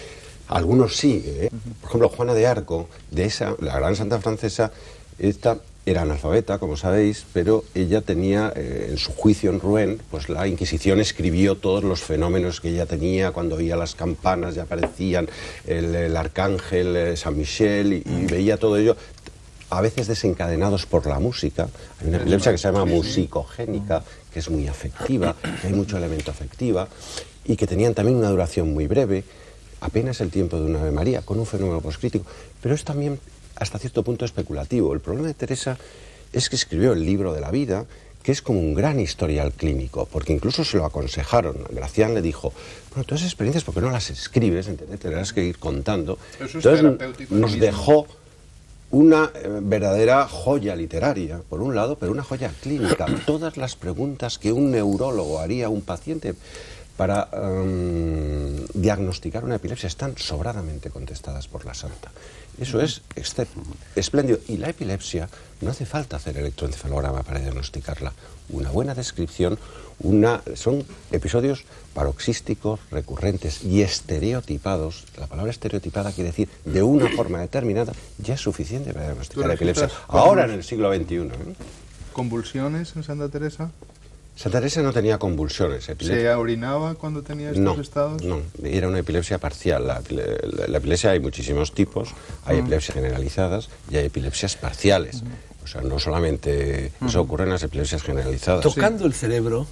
Algunos sí, ¿eh? Por ejemplo, Juana de Arco, la gran santa francesa, esta era analfabeta, como sabéis, pero ella tenía, en su juicio en Rouen, pues la Inquisición escribió todos los fenómenos que ella tenía cuando oía las campanas, ya aparecían el arcángel, San Michel, y veía todo ello, a veces desencadenados por la música. Hay una epilepsia que se llama musicogénica, que es muy afectiva, que hay mucho elemento afectiva, y que tenían también una duración muy breve, apenas el tiempo de una Ave María, con un fenómeno poscrítico, pero es también hasta cierto punto especulativo. El problema de Teresa es que escribió el libro de la vida, que es como un gran historial clínico, porque incluso se lo aconsejaron. Gracián le dijo, bueno, todas esas experiencias, ¿por qué no las escribes? Tendrás que ir contando. Entonces nos dejó una verdadera joya literaria, por un lado, pero una joya clínica. Todas las preguntas que un neurólogo haría a un paciente para diagnosticar una epilepsia están sobradamente contestadas por la santa. Eso es espléndido. Y la epilepsia no hace falta hacer electroencefalograma para diagnosticarla. Una buena descripción, son episodios paroxísticos, recurrentes y estereotipados. La palabra estereotipada quiere decir de una forma determinada, ya es suficiente para diagnosticar la epilepsia. Ahora en el siglo XXI.
¿Convulsiones en Santa Teresa?
Santa Teresa no tenía convulsiones.
¿Se orinaba cuando tenía estos estados?
No, era una epilepsia parcial. La epilepsia hay muchísimos tipos, hay epilepsias generalizadas y hay epilepsias parciales. O sea, no solamente eso ocurre en las epilepsias generalizadas.
Tocando el cerebro,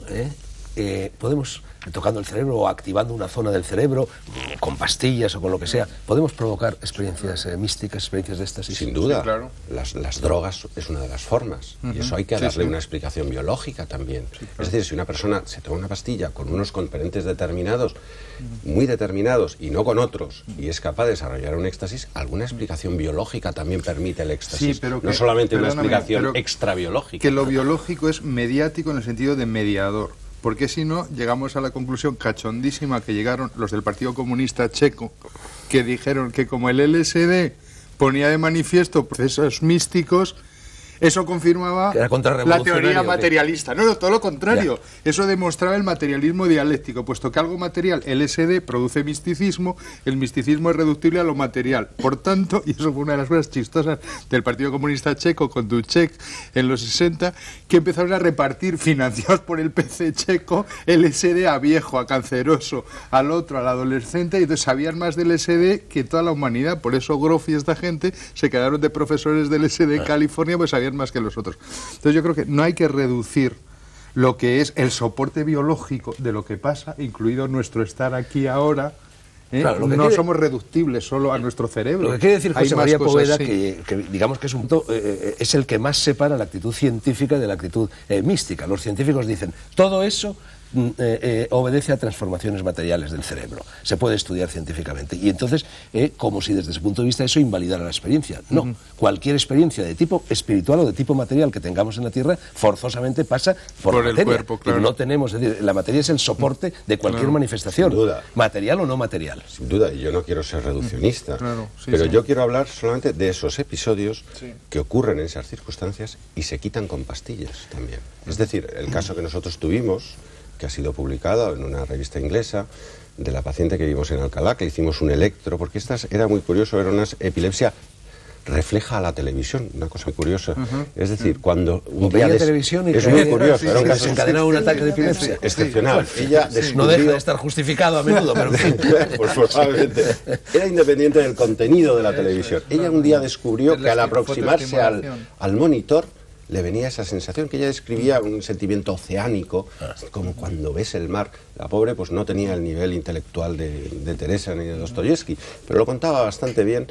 podemos, tocando el cerebro o activando una zona del cerebro, con pastillas o con lo que sea, podemos provocar experiencias místicas, experiencias de éxtasis.
Sin duda,
sí, claro.
Las drogas es una de las formas, y eso hay que darle una explicación biológica también. Sí, claro. Es decir, si una persona se toma una pastilla con unos componentes determinados, muy determinados, y no con otros, y es capaz de desarrollar un éxtasis, alguna explicación biológica también permite el éxtasis,
sí, pero
no solamente una explicación extrabiológica.
Que lo biológico es mediático en el sentido de mediador. Porque si no, llegamos a la conclusión cachondísima que llegaron los del Partido Comunista Checo, que dijeron que como el LSD ponía de manifiesto procesos místicos, eso confirmaba la teoría materialista. No, todo lo contrario. Ya. Eso demostraba el materialismo dialéctico, puesto que algo material, LSD, produce misticismo, el misticismo es reductible a lo material. Por tanto, y eso fue una de las cosas chistosas del Partido Comunista Checo con Dušek en los 60, que empezaron a repartir, financiados por el PC checo, LSD a viejo, a canceroso, al otro, al adolescente, y entonces sabían más del LSD que toda la humanidad. Por eso Grof y esta gente se quedaron de profesores del LSD en California, pues sabían más que los otros. Entonces yo creo que no hay que reducir lo que es el soporte biológico de lo que pasa, incluido nuestro estar aquí ahora. Claro, no somos reductibles solo a nuestro cerebro.
Lo que quiere decir José María Poveda, que digamos que es un punto, es el que más separa la actitud científica de la actitud mística. Los científicos dicen, todo eso obedece a transformaciones materiales del cerebro. Se puede estudiar científicamente. Y entonces, como si desde ese punto de vista eso invalidara la experiencia. No, cualquier experiencia de tipo espiritual o de tipo material que tengamos en la Tierra, forzosamente pasa por la materia.
El cuerpo, claro.
Y no tenemos, es decir, la materia es el soporte de cualquier manifestación, sin duda. Material o no material.
Sin duda, y yo no quiero ser reduccionista, pero yo quiero hablar solamente de esos episodios que ocurren en esas circunstancias y se quitan con pastillas también. Es decir, el caso que nosotros tuvimos, que ha sido publicado en una revista inglesa, de la paciente que vimos en Alcalá, que le hicimos un electro, porque esta era muy curioso, era una epilepsia refleja a la televisión, una cosa muy curiosa. Es decir, cuando
un día televisión y
es muy curioso,
era un caso desencadenado un ataque de epilepsia
excepcional. Ella descubrió,
no deja de estar justificado a menudo, pero en fin.
Pues probablemente era independiente del contenido de la televisión. Ella un día descubrió que al aproximarse al monitor le venía esa sensación que ella describía, un sentimiento oceánico, como cuando ves el mar. La pobre pues no tenía el nivel intelectual de Teresa ni de Dostoyevsky, pero lo contaba bastante bien.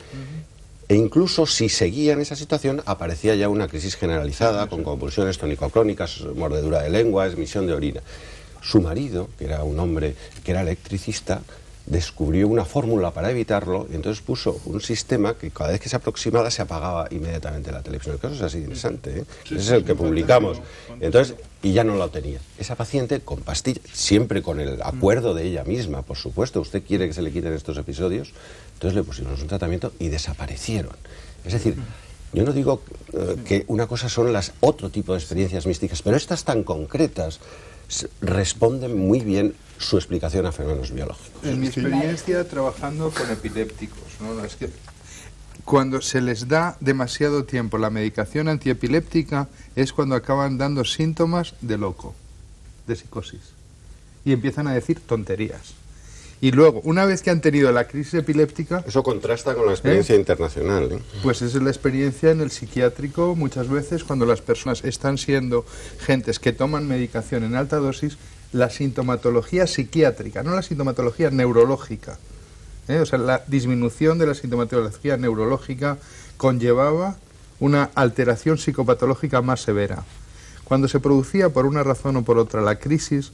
E incluso si seguía en esa situación, aparecía ya una crisis generalizada, con convulsiones tónico-crónicas, mordedura de lengua, emisión de orina. Su marido, que era un hombre que era electricista, descubrió una fórmula para evitarlo y entonces puso un sistema que cada vez que se aproximaba se apagaba inmediatamente la televisión. El caso es así interesante, ¿eh? Ese es el que publicamos. Entonces, y ya no lo tenía. Esa paciente con pastillas, siempre con el acuerdo de ella misma, por supuesto, usted quiere que se le quiten estos episodios, entonces le pusimos un tratamiento y desaparecieron. Es decir, yo no digo que una cosa son otro tipo de experiencias místicas, pero estas tan concretas, responden muy bien su explicación a fenómenos biológicos.
En mi experiencia trabajando con epilépticos, ¿no? Es que cuando se les da demasiado tiempo la medicación antiepiléptica es cuando acaban dando síntomas de loco, de psicosis, y empiezan a decir tonterías. Y luego, una vez que han tenido la crisis epiléptica...
Eso contrasta con la experiencia internacional, ¿eh?
Pues esa es la experiencia en el psiquiátrico muchas veces cuando las personas están siendo gentes que toman medicación en alta dosis, la sintomatología psiquiátrica, no la sintomatología neurológica. O sea, la disminución de la sintomatología neurológica conllevaba una alteración psicopatológica más severa. Cuando se producía por una razón o por otra la crisis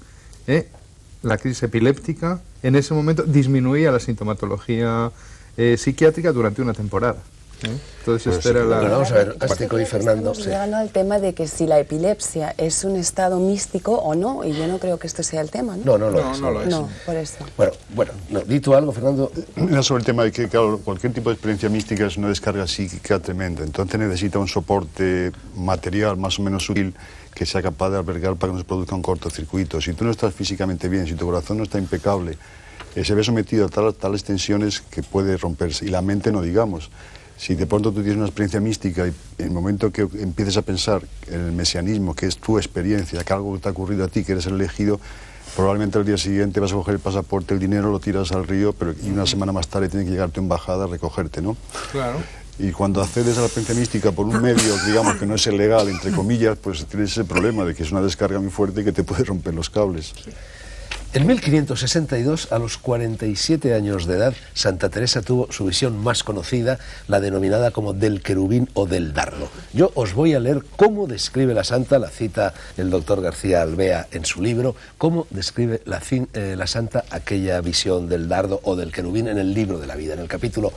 epiléptica, en ese momento disminuía la sintomatología psiquiátrica durante una temporada. Entonces, esta era la...
Bueno, vamos a ver, Ástico y Fernando.
Estamos llegando al tema de que si la epilepsia es un estado místico o no, y yo no creo que esto sea el tema, ¿no?
No lo es.
No, por eso.
Bueno, ¿di tú algo, Fernando?
Era sobre el tema de que, claro, cualquier tipo de experiencia mística es una descarga psíquica tremenda, entonces necesita un soporte material más o menos útil que sea capaz de albergar para que no se produzca un cortocircuito. Si tú no estás físicamente bien, si tu corazón no está impecable, se ve sometido a tales tensiones que puede romperse, y la mente no digamos. Si de pronto tú tienes una experiencia mística y en el momento que empieces a pensar en el mesianismo, que es tu experiencia, que algo te ha ocurrido a ti, que eres el elegido, probablemente al día siguiente vas a coger el pasaporte, el dinero, lo tiras al río, y una semana más tarde tiene que llegar tu embajada a recogerte, ¿no?
Claro.
Y cuando accedes a la experiencia mística por un medio, digamos, que no es ilegal, entre comillas, pues tienes ese problema de que es una descarga muy fuerte y que te puede romper los cables.
Sí.
En 1562, a los 47 años de edad, Santa Teresa tuvo su visión más conocida, la denominada como del querubín o del dardo. Yo os voy a leer cómo describe la santa, la cita el doctor García Alvea en su libro, cómo describe la santa aquella visión del dardo o del querubín en el libro de la vida, en el capítulo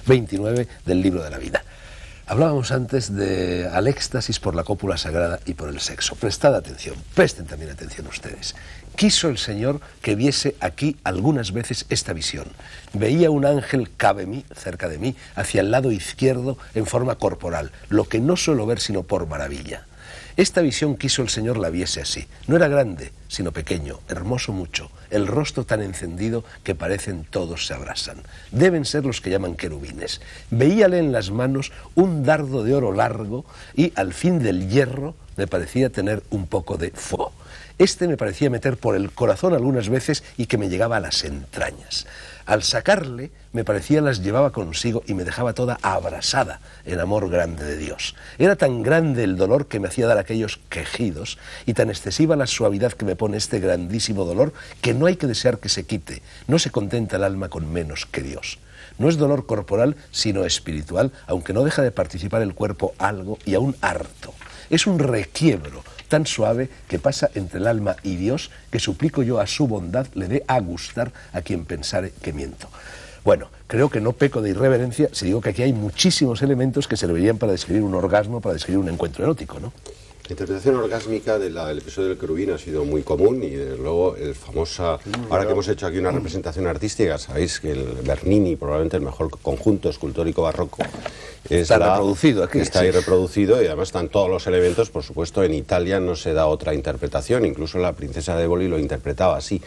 29 del libro de la vida. Hablábamos antes al éxtasis por la cópula sagrada y por el sexo. Prestad atención, presten también atención ustedes. Quiso el Señor que viese aquí algunas veces esta visión. Veía un ángel cabe mí, cerca de mí, hacia el lado izquierdo en forma corporal, lo que no suelo ver sino por maravilla. Esta visión quiso el Señor la viese así. No era grande, sino pequeño, hermoso mucho, el rostro tan encendido que parecen todos se abrasan. Deben ser los que llaman querubines. Veíale en las manos un dardo de oro largo y al fin del hierro me parecía tener un poco de fuego. Este me parecía meter por el corazón algunas veces y que me llegaba a las entrañas. Al sacarle, me parecía las llevaba consigo y me dejaba toda abrasada en amor grande de Dios. Era tan grande el dolor que me hacía dar aquellos quejidos y tan excesiva la suavidad que me pone este grandísimo dolor que no hay que desear que se quite. No se contenta el alma con menos que Dios. No es dolor corporal, sino espiritual, aunque no deja de participar el cuerpo algo y aún harto. Es un requiebro tan suave que pasa entre el alma y Dios, que suplico yo a su bondad le dé a gustar a quien pensare que miento. Bueno, creo que no peco de irreverencia si digo que aquí hay muchísimos elementos que servirían para describir un orgasmo, para describir un encuentro erótico, ¿no?
La interpretación orgásmica del episodio del querubín ha sido muy común y desde luego el famosa, ahora que hemos hecho aquí una representación artística, sabéis que el Bernini, probablemente el mejor conjunto escultórico barroco,
está reproducido aquí.
Está ahí reproducido y además están todos los elementos, por supuesto en Italia no se da otra interpretación, incluso la princesa de Éboli lo interpretaba así.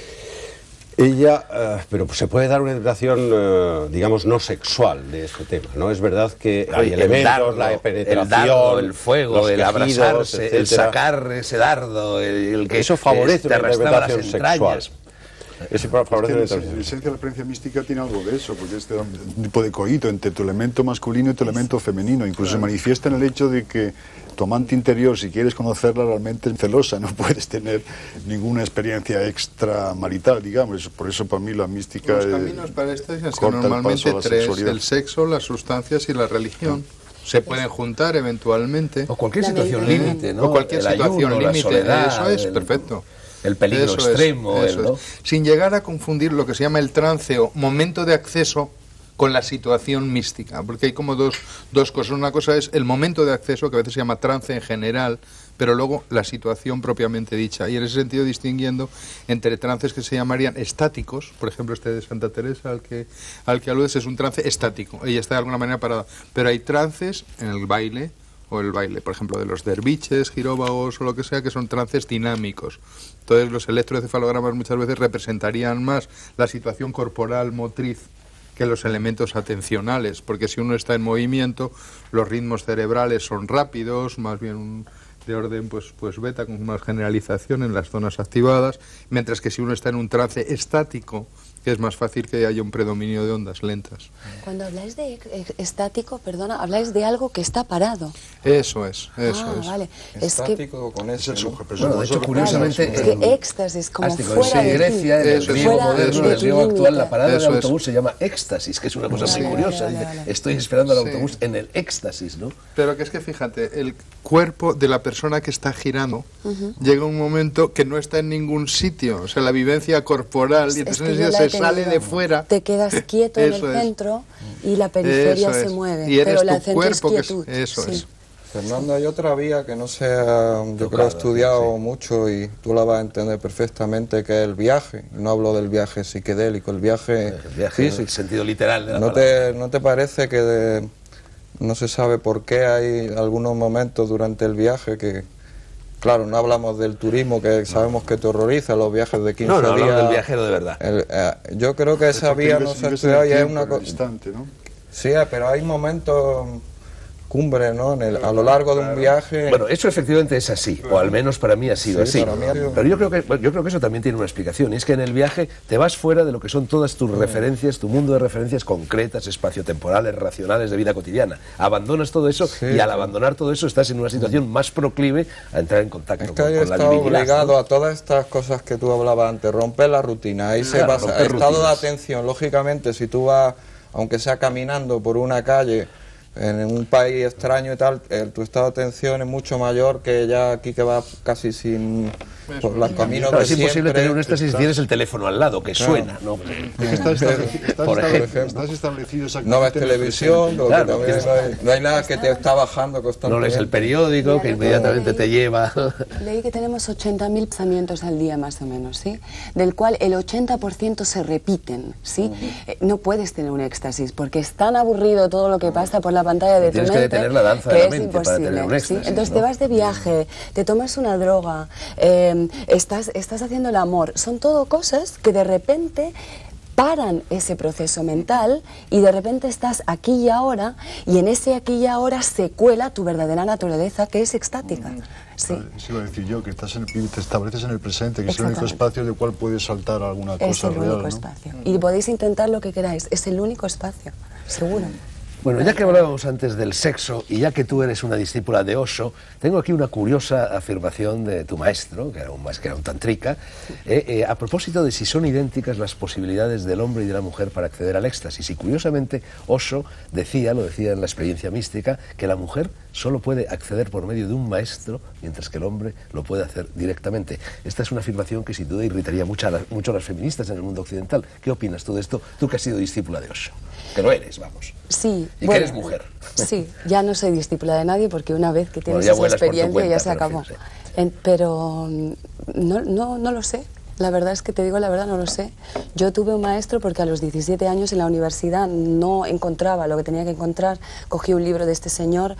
Ella, pero se puede dar una interpretación, digamos, no sexual de este tema, ¿no? Es verdad que hay elementos, la penetración,
el dardo, el fuego, el abrazarse,
etcétera.
El sacar ese dardo, el que
eso favorece
te arrastraba las
sexual.
En esencia la experiencia mística tiene algo de eso, porque es un tipo de coíto entre tu elemento masculino y tu elemento femenino. Incluso se manifiesta en el hecho de que tu amante interior, si quieres conocerla, realmente es celosa, no puedes tener ninguna experiencia extramarital, digamos. Por eso para mí la mística...
Los caminos para esta es que normalmente tres: el sexo, las sustancias y la religión. Se pueden juntar eventualmente.
O cualquier situación límite, ¿no?
O cualquier situación límite, eso es perfecto.
El peligro extremo.
¿no? Sin llegar a confundir lo que se llama el trance o momento de acceso con la situación mística, porque hay como dos cosas. Una cosa es el momento de acceso, que a veces se llama trance en general, pero luego la situación propiamente dicha. Y en ese sentido distinguiendo entre trances que se llamarían estáticos, por ejemplo este de Santa Teresa al que aludes es un trance estático, ella está de alguna manera parada, pero hay trances en el baile o el baile, por ejemplo, de los derviches, giróvagos o lo que sea, que son trances dinámicos. Entonces los electroencefalogramas muchas veces representarían más la situación corporal motriz que los elementos atencionales, porque si uno está en movimiento, los ritmos cerebrales son rápidos, más bien de orden pues beta, con más generalización en las zonas activadas, mientras que si uno está en un trance estático, que es más fácil que haya un predominio de ondas lentas.
Cuando habláis de estático, perdona, habláis de algo que está parado.
Eso es.
Vale.
Estático con ese.
Bueno, de hecho, curiosamente...
Es que éxtasis, como fuera de
Grecia, en el griego moderno, en el griego actual, la parada del autobús se llama éxtasis, que es una cosa muy curiosa. Dice, estoy esperando al autobús en el éxtasis, ¿no?
Pero que es que, fíjate, el cuerpo de la persona que está girando llega un momento que no está en ningún sitio, o sea, la vivencia corporal, y entonces se sale de fuera.
Te quedas quieto en el centro y la periferia se mueve,
y eres
pero la
tu
centro
cuerpo
es quietud.
Eso es.
Fernando, hay otra vía que no se ha, yo creo, estudiado mucho y tú la vas a entender perfectamente, que es el viaje. No hablo del viaje psiquedélico, el viaje físico.
En el sentido literal de la
¿No te parece que no se sabe por qué hay algunos momentos durante el viaje que... Claro, no hablamos del turismo, que sabemos que te horroriza, los viajes de 15 días.
No, hablamos del viajero de verdad.
Yo creo que esa vía no se ha estudiado y es una cosa...
¿no?
Sí, pero hay momentos cumbre, ¿no? A lo largo de un viaje...
Bueno, eso efectivamente es así, o al menos para mí ha sido así. Pero yo creo que eso también tiene una explicación, y es que en el viaje te vas fuera de lo que son todas tus referencias, tu mundo de referencias concretas, espaciotemporales, racionales, de vida cotidiana. Abandonas todo eso y al abandonar todo eso estás en una situación más proclive a entrar en contacto con la divinidad.
Está obligado a todas estas cosas que tú hablabas antes, romper la rutina, ahí se basa el estado de atención. Lógicamente, si tú vas, aunque sea caminando por una calle en un país extraño y tal, tu estado de atención es mucho mayor que ya aquí, que va casi sin por los caminos de
es imposible tener un éxtasis si tienes el teléfono al lado, que suena, ¿no?
Estás establecido exactamente.
No ves televisión, no hay nada que te está bajando constantemente.
No lees el periódico, que inmediatamente te lleva.
Leí que tenemos 80.000 pensamientos al día, más o menos, ¿sí? Del cual el 80% se repiten, ¿sí? No puedes tener un éxtasis, porque es tan aburrido todo lo que pasa por la pantalla de tu mente,
que detener la danza de la mente para tener un éxtasis,
¿sí? Entonces te vas de viaje, te tomas una droga, estás haciendo el amor. Son todo cosas que de repente paran ese proceso mental y de repente estás aquí y ahora, y en ese aquí y ahora se cuela tu verdadera naturaleza, que es extática. Sí.
Eso iba a decir yo, que te estableces en el presente, que es el único espacio del cual puedes saltar alguna cosa real. Es el único
espacio. Y podéis intentar lo que queráis, es el único espacio, seguro.
Bueno, ya que hablábamos antes del sexo y ya que tú eres una discípula de Osho, tengo aquí una curiosa afirmación de tu maestro, que era un tantrika, a propósito de si son idénticas las posibilidades del hombre y de la mujer para acceder al éxtasis. Y curiosamente, Osho lo decía en la experiencia mística, que la mujer solo puede acceder por medio de un maestro, mientras que el hombre lo puede hacer directamente. Esta es una afirmación que sin duda irritaría mucho a las feministas en el mundo occidental. ¿Qué opinas tú de esto? Tú que has sido discípula de Osho, que lo eres, vamos.
Sí.
Y que eres mujer.
Sí, ya no soy discípula de nadie porque una vez que tienes esa experiencia ya se acabó. Pero no lo sé. La verdad es que te digo la verdad, no lo sé. Yo tuve un maestro porque a los 17 años en la universidad no encontraba lo que tenía que encontrar. Cogí un libro de este señor,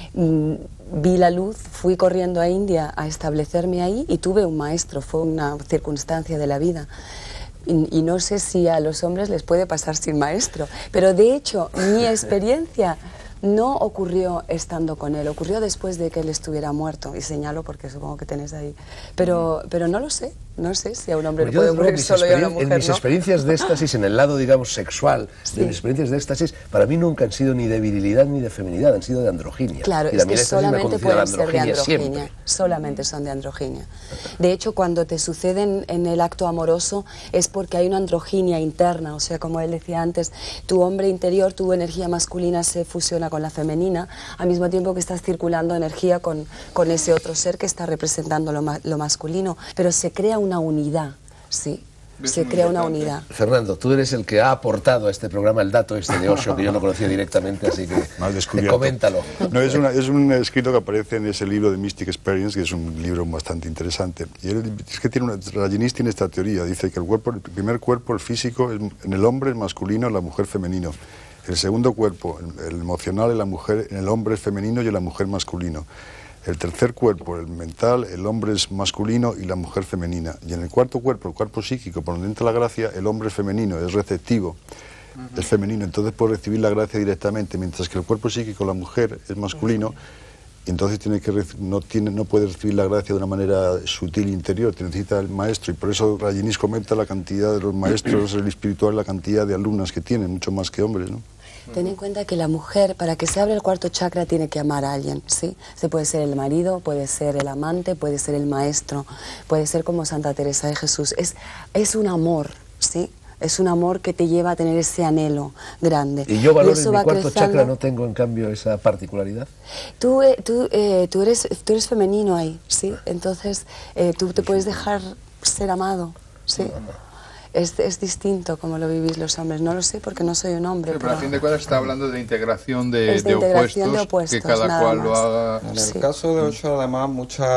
vi la luz, fui corriendo a India a establecerme ahí y tuve un maestro. Fue una circunstancia de la vida. Y no sé si a los hombres les puede pasar sin maestro, pero de hecho mi experiencia no ocurrió estando con él, ocurrió después de que él estuviera muerto, y señalo porque supongo que tenés ahí, pero no lo sé, no sé si a un hombre le puede ocurrir solo y a una mujer no.
En mis experiencias de éxtasis, en el lado, digamos, sexual, de mis experiencias de éxtasis, para mí nunca han sido ni de virilidad ni de feminidad, han sido de androginia.
Claro, es que solamente pueden ser de androginia, solamente son de androginia. De hecho, cuando te suceden en el acto amoroso es porque hay una androginia interna, o sea, como él decía antes, tu hombre interior, tu energía masculina se fusiona con la femenina, al mismo tiempo que estás circulando energía con ese otro ser que está representando lo masculino, pero se crea una unidad, sí. Se crea una unidad.
Fernando, tú eres el que ha aportado a este programa el dato este de Osho, que yo no conocía directamente, así que coméntalo.
No, es un escrito que aparece en ese libro de Mystic Experience, que es un libro bastante interesante. Y él es que Rajneesh tiene esta teoría, dice que el primer cuerpo, el físico, en el hombre es masculino, en la mujer femenino. El segundo cuerpo, el emocional, en la mujer, en el hombre es femenino y en la mujer masculino. El tercer cuerpo, el mental, el hombre es masculino y la mujer femenina. Y en el cuarto cuerpo, el cuerpo psíquico, por donde entra la gracia, el hombre es femenino, es receptivo, es femenino, entonces puede recibir la gracia directamente, mientras que el cuerpo psíquico, la mujer, es masculino, y entonces no puede recibir la gracia de una manera sutil interior, te necesita el maestro, y por eso Rayinis comenta la cantidad de los maestros, el espiritual, la cantidad de alumnas que tienen, mucho más que hombres, ¿no?
Ten en cuenta que la mujer, para que se abra el cuarto chakra, tiene que amar a alguien, ¿sí? Se puede ser el marido, puede ser el amante, puede ser el maestro, puede ser como Santa Teresa de Jesús. Es un amor, ¿sí? Es un amor que te lleva a tener ese anhelo grande.
Y yo valoro en mi cuarto chakra, no tengo en cambio esa particularidad.
Tú eres femenino ahí, ¿sí? Entonces tú te puedes dejar ser amado, ¿sí? Es distinto como lo vivís los hombres. No lo sé porque no soy un hombre.
Pero a fin de cuentas está hablando de integración de opuestos, que cada cual lo haga.
En el caso de Osho, además,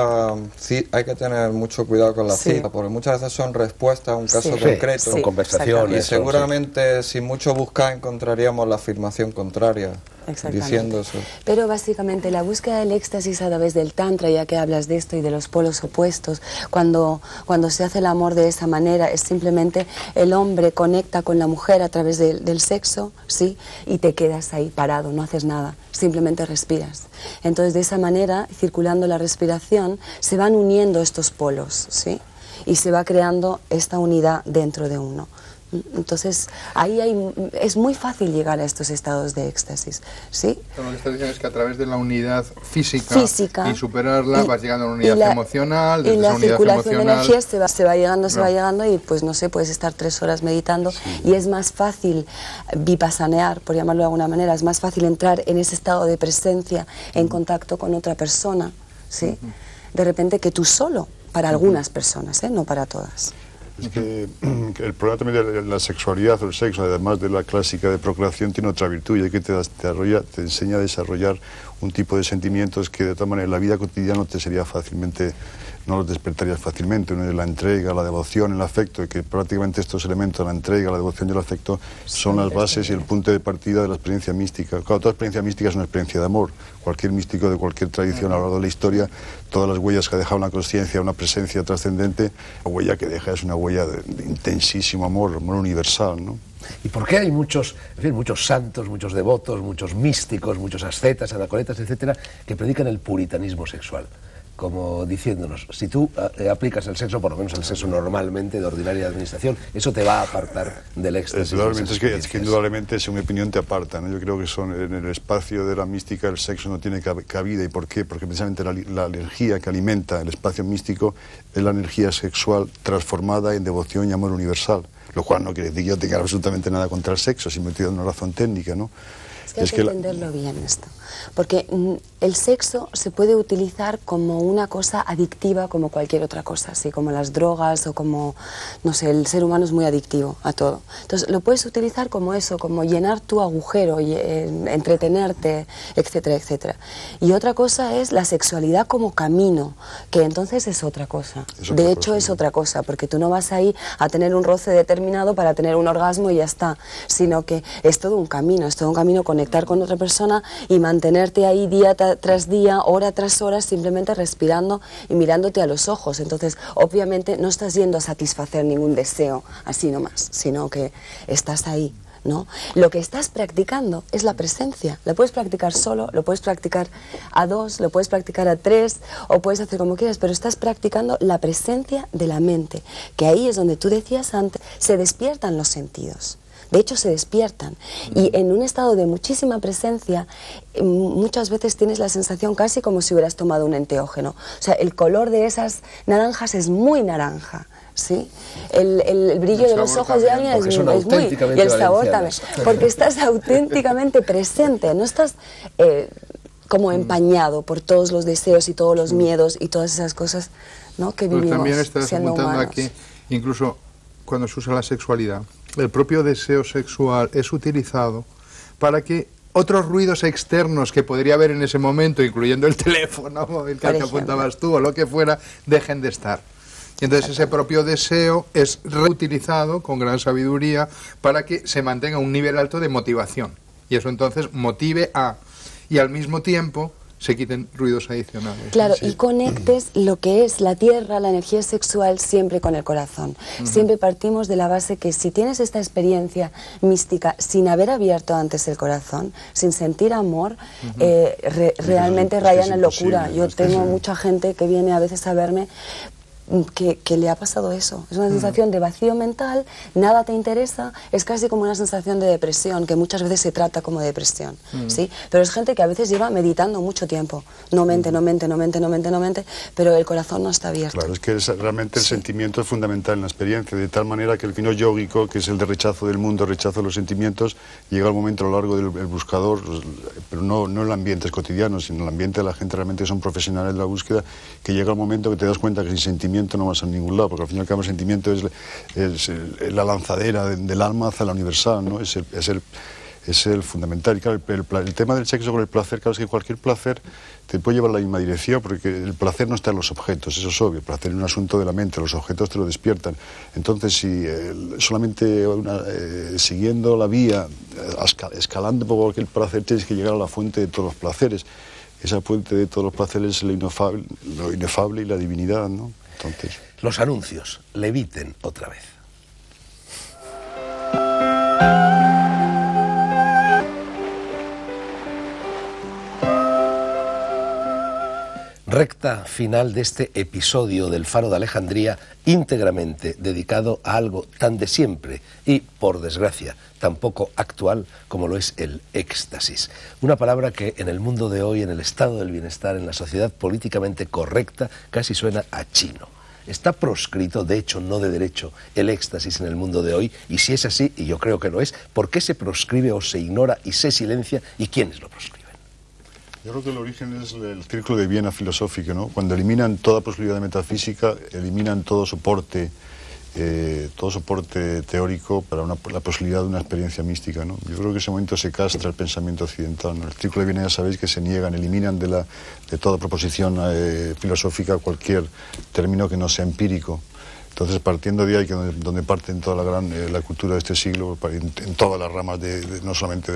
hay que tener mucho cuidado con la cita, porque muchas veces son respuestas a un caso concreto.
Son conversaciones.
Y seguramente, sin mucho buscar, encontraríamos la afirmación contraria. Diciendo eso.
Pero básicamente la búsqueda del éxtasis a través del tantra, ya que hablas de esto y de los polos opuestos, cuando se hace el amor de esa manera, es simplemente el hombre conecta con la mujer a través del sexo, ¿sí? Y te quedas ahí parado, no haces nada, simplemente respiras. Entonces de esa manera, circulando la respiración, se van uniendo estos polos, ¿sí? Y se va creando esta unidad dentro de uno. Entonces, ahí es muy fácil llegar a estos estados de éxtasis, ¿sí?
Lo que estás diciendo es que a través de la unidad física y superarla vas llegando a una unidad emocional,
desde esa unidad circulación de energía se va llegando y pues no sé, puedes estar 3 horas meditando y es más fácil vipassanear, por llamarlo de alguna manera, es más fácil entrar en ese estado de presencia, en contacto con otra persona, ¿sí? De repente que tú solo, para algunas personas, no para todas.
Es que el problema también de la sexualidad o el sexo, además de la clásica de procreación, tiene otra virtud, y es que te enseña a desarrollar un tipo de sentimientos que de otra manera en la vida cotidiana no los despertarías fácilmente. Uno es la entrega, la devoción, el afecto, y que prácticamente estos elementos, la entrega, la devoción y el afecto, son las bases y el punto de partida de la experiencia mística. Claro, toda experiencia mística es una experiencia de amor. Cualquier místico de cualquier tradición a lo largo de la historia, todas las huellas que ha dejado una conciencia, una presencia trascendente, la huella que deja es una huella de intensísimo amor universal, ¿no?
¿Y por qué hay muchos santos, muchos devotos, muchos místicos, muchos ascetas, anacoretas, etcétera, que predican el puritanismo sexual? Como diciéndonos, si tú aplicas el sexo, por lo menos el sexo normalmente de ordinaria administración, eso te va a apartar del éxtasis.
Es que indudablemente, según mi opinión, te aparta, ¿no? Yo creo que en el espacio de la mística el sexo no tiene cabida. ¿Y por qué? Porque precisamente la energía que alimenta el espacio místico es la energía sexual transformada en devoción y amor universal. Lo cual no quiere decir que yo tenga absolutamente nada contra el sexo, simplemente una razón técnica, ¿no?
Es que hay que entenderlo bien esto, porque el sexo se puede utilizar como una cosa adictiva como cualquier otra cosa, así como las drogas o como, no sé, el ser humano es muy adictivo a todo. Entonces lo puedes utilizar como eso, como llenar tu agujero, entretenerte, etcétera, etcétera. Y otra cosa es la sexualidad como camino, que entonces es otra cosa. De hecho es otra cosa, porque tú no vas ahí a tener un roce determinado para tener un orgasmo y ya está, sino que es todo un camino, conectar con otra persona y mantenerte ahí día tras día, hora tras hora, simplemente respirando y mirándote a los ojos. Entonces, obviamente, no estás yendo a satisfacer ningún deseo así nomás, sino que estás ahí, ¿no? Lo que estás practicando es la presencia. Lo puedes practicar solo, lo puedes practicar a 2, lo puedes practicar a 3, o puedes hacer como quieras, pero estás practicando la presencia de la mente, que ahí es donde tú decías antes, se despiertan los sentidos. De hecho, se despiertan. Y en un estado de muchísima presencia, muchas veces tienes la sensación casi como si hubieras tomado un enteógeno. O sea, el color de esas naranjas es muy naranja, ¿sí? El brillo de los ojos de alguien es muy... Y el sabor también. Porque estás auténticamente presente, no estás... como empañado por todos los deseos y todos los miedos y todas esas cosas, ¿no? Que vivimos
también estás
siendo humanos.
Aquí, incluso cuando se usa la sexualidad, el propio deseo sexual es utilizado para que otros ruidos externos que podría haber en ese momento, incluyendo el teléfono móvil que apuntabas tú o lo que fuera, dejen de estar. Y entonces ese propio deseo es reutilizado con gran sabiduría para que se mantenga un nivel alto de motivación. y eso entonces motive a, y al mismo tiempo se quiten ruidos adicionales.
Claro, y conectes lo que es la tierra, la energía sexual, siempre con el corazón. Siempre partimos de la base que si tienes esta experiencia mística sin haber abierto antes el corazón, sin sentir amor, realmente raya en la locura. Yo tengo mucha gente que viene a veces a verme que le ha pasado eso. Es una sensación de vacío mental, nada te interesa, es casi como una sensación de depresión, que muchas veces se trata como depresión, ¿sí? Pero es gente que a veces lleva meditando mucho tiempo, no mente, pero el corazón no está abierto.
Claro, es que realmente el sentimiento es fundamental en la experiencia, de tal manera que el camino yógico, que es el de rechazo del mundo, rechazo de los sentimientos, llega al momento a lo largo del buscador, pero no en el ambiente cotidiano, sino en el ambiente de la gente realmente que son profesionales de la búsqueda, que llega el momento que te das cuenta que sin sentimiento no vas a ningún lado, porque al fin y al cabo el sentimiento es la lanzadera del alma hacia la universal, ¿no? Es el fundamental. Y claro, el tema del sexo con el placer, claro, es que cualquier placer te puede llevar a la misma dirección, porque el placer no está en los objetos, eso es obvio, el placer es un asunto de la mente, los objetos te lo despiertan. Entonces, si solamente siguiendo la vía, escalando por cualquier placer, tienes que llegar a la fuente de todos los placeres. Esa fuente de todos los placeres es lo inefable y la divinidad, ¿no? Entonces...
Los anuncios, leviten otra vez. Recta final de este episodio del Faro de Alejandría, íntegramente dedicado a algo tan de siempre y, por desgracia, tan poco actual como lo es el éxtasis. Una palabra que en el mundo de hoy, en el estado del bienestar, en la sociedad políticamente correcta, casi suena a chino. ¿Está proscrito, de hecho, no de derecho, el éxtasis en el mundo de hoy? Y si es así, y yo creo que lo es, ¿por qué se proscribe o se ignora y se silencia? ¿Y quiénes lo proscriben?
Yo creo que el origen es el círculo de Viena filosófico, ¿no? Cuando eliminan toda posibilidad de metafísica, eliminan todo soporte teórico para la posibilidad de una experiencia mística, ¿no? Yo creo que en ese momento se castra el pensamiento occidental, ¿no? El círculo de Viena, ya sabéis que se niegan, eliminan de toda proposición filosófica cualquier término que no sea empírico. Entonces, partiendo de ahí, que donde parte toda la cultura de este siglo, en todas las ramas, no solamente de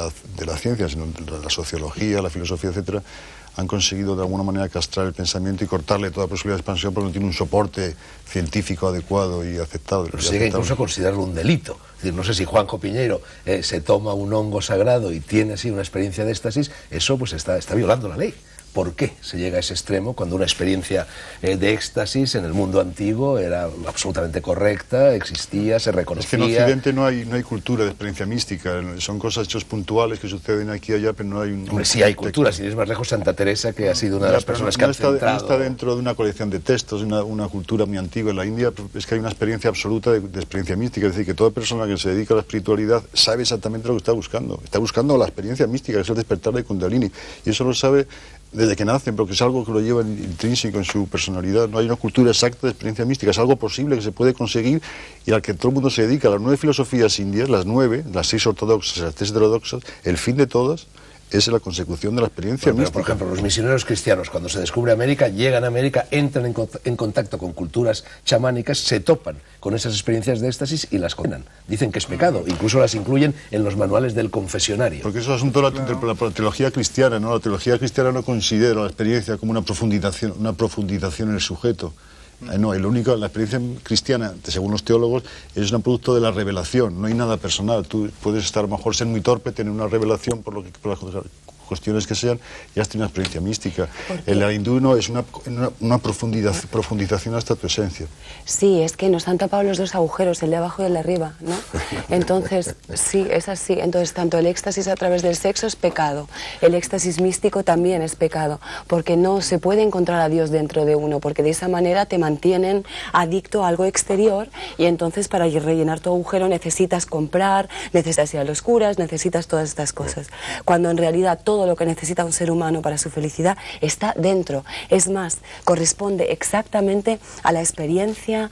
la ciencia, sino de la sociología, la filosofía, etcétera, han conseguido de alguna manera castrar el pensamiento y cortarle toda posibilidad de expansión porque no tiene un soporte científico adecuado y aceptable.
Pero llega incluso a considerarlo un delito. Es decir, no sé si Juanjo Piñeiro se toma un hongo sagrado y tiene así una experiencia de éxtasis, eso pues está violando la ley. ¿Por qué se llega a ese extremo cuando una experiencia de éxtasis en el mundo antiguo era absolutamente correcta, existía, se reconocía?
Es que en Occidente no hay cultura de experiencia mística, son cosas hechos puntuales que suceden aquí y allá, pero no hay un...
Hombre, sí hay cultura, si eres más lejos, Santa Teresa, que ha sido una de las personas que ha centrado...
No está dentro de una colección de textos, una cultura muy antigua. En la India es que hay una experiencia absoluta de experiencia mística, es decir, que toda persona que se dedica a la espiritualidad sabe exactamente lo que está buscando la experiencia mística, que es el despertar de Kundalini, y eso lo sabe desde que nacen, porque es algo que lo llevan intrínseco en su personalidad. No hay una cultura exacta de experiencia mística, es algo posible que se puede conseguir y al que todo el mundo se dedica. Las 9 filosofías indias, las 6 ortodoxas, las 3 heterodoxas, el fin de todas es la consecución de la experiencia mística.
Por ejemplo, los misioneros cristianos, cuando se descubre América, llegan a América, entran en contacto con culturas chamánicas, se topan con esas experiencias de éxtasis y las condenan. Dicen que es pecado, incluso las incluyen en los manuales del confesionario.
Porque eso es asunto de la teología cristiana, ¿no? La teología cristiana no considera la experiencia como una profundización en el sujeto. No, la experiencia cristiana, según los teólogos, es un producto de la revelación, no hay nada personal. Tú puedes estar, a lo mejor, ser muy torpe, tener una revelación por las cuestiones que sean, y has tenido una experiencia mística. En la hindú no, es una profundización hasta tu esencia.
Sí, es que nos han tapado los dos agujeros, el de abajo y el de arriba, ¿no? Entonces, sí, es así. Entonces, tanto el éxtasis a través del sexo es pecado, el éxtasis místico también es pecado, porque no se puede encontrar a Dios dentro de uno, porque de esa manera te mantienen adicto a algo exterior, y entonces para rellenar tu agujero necesitas comprar, necesitas ir a los curas, necesitas todas estas cosas, cuando en realidad todo todo lo que necesita un ser humano para su felicidad está dentro. Es más, corresponde exactamente a la experiencia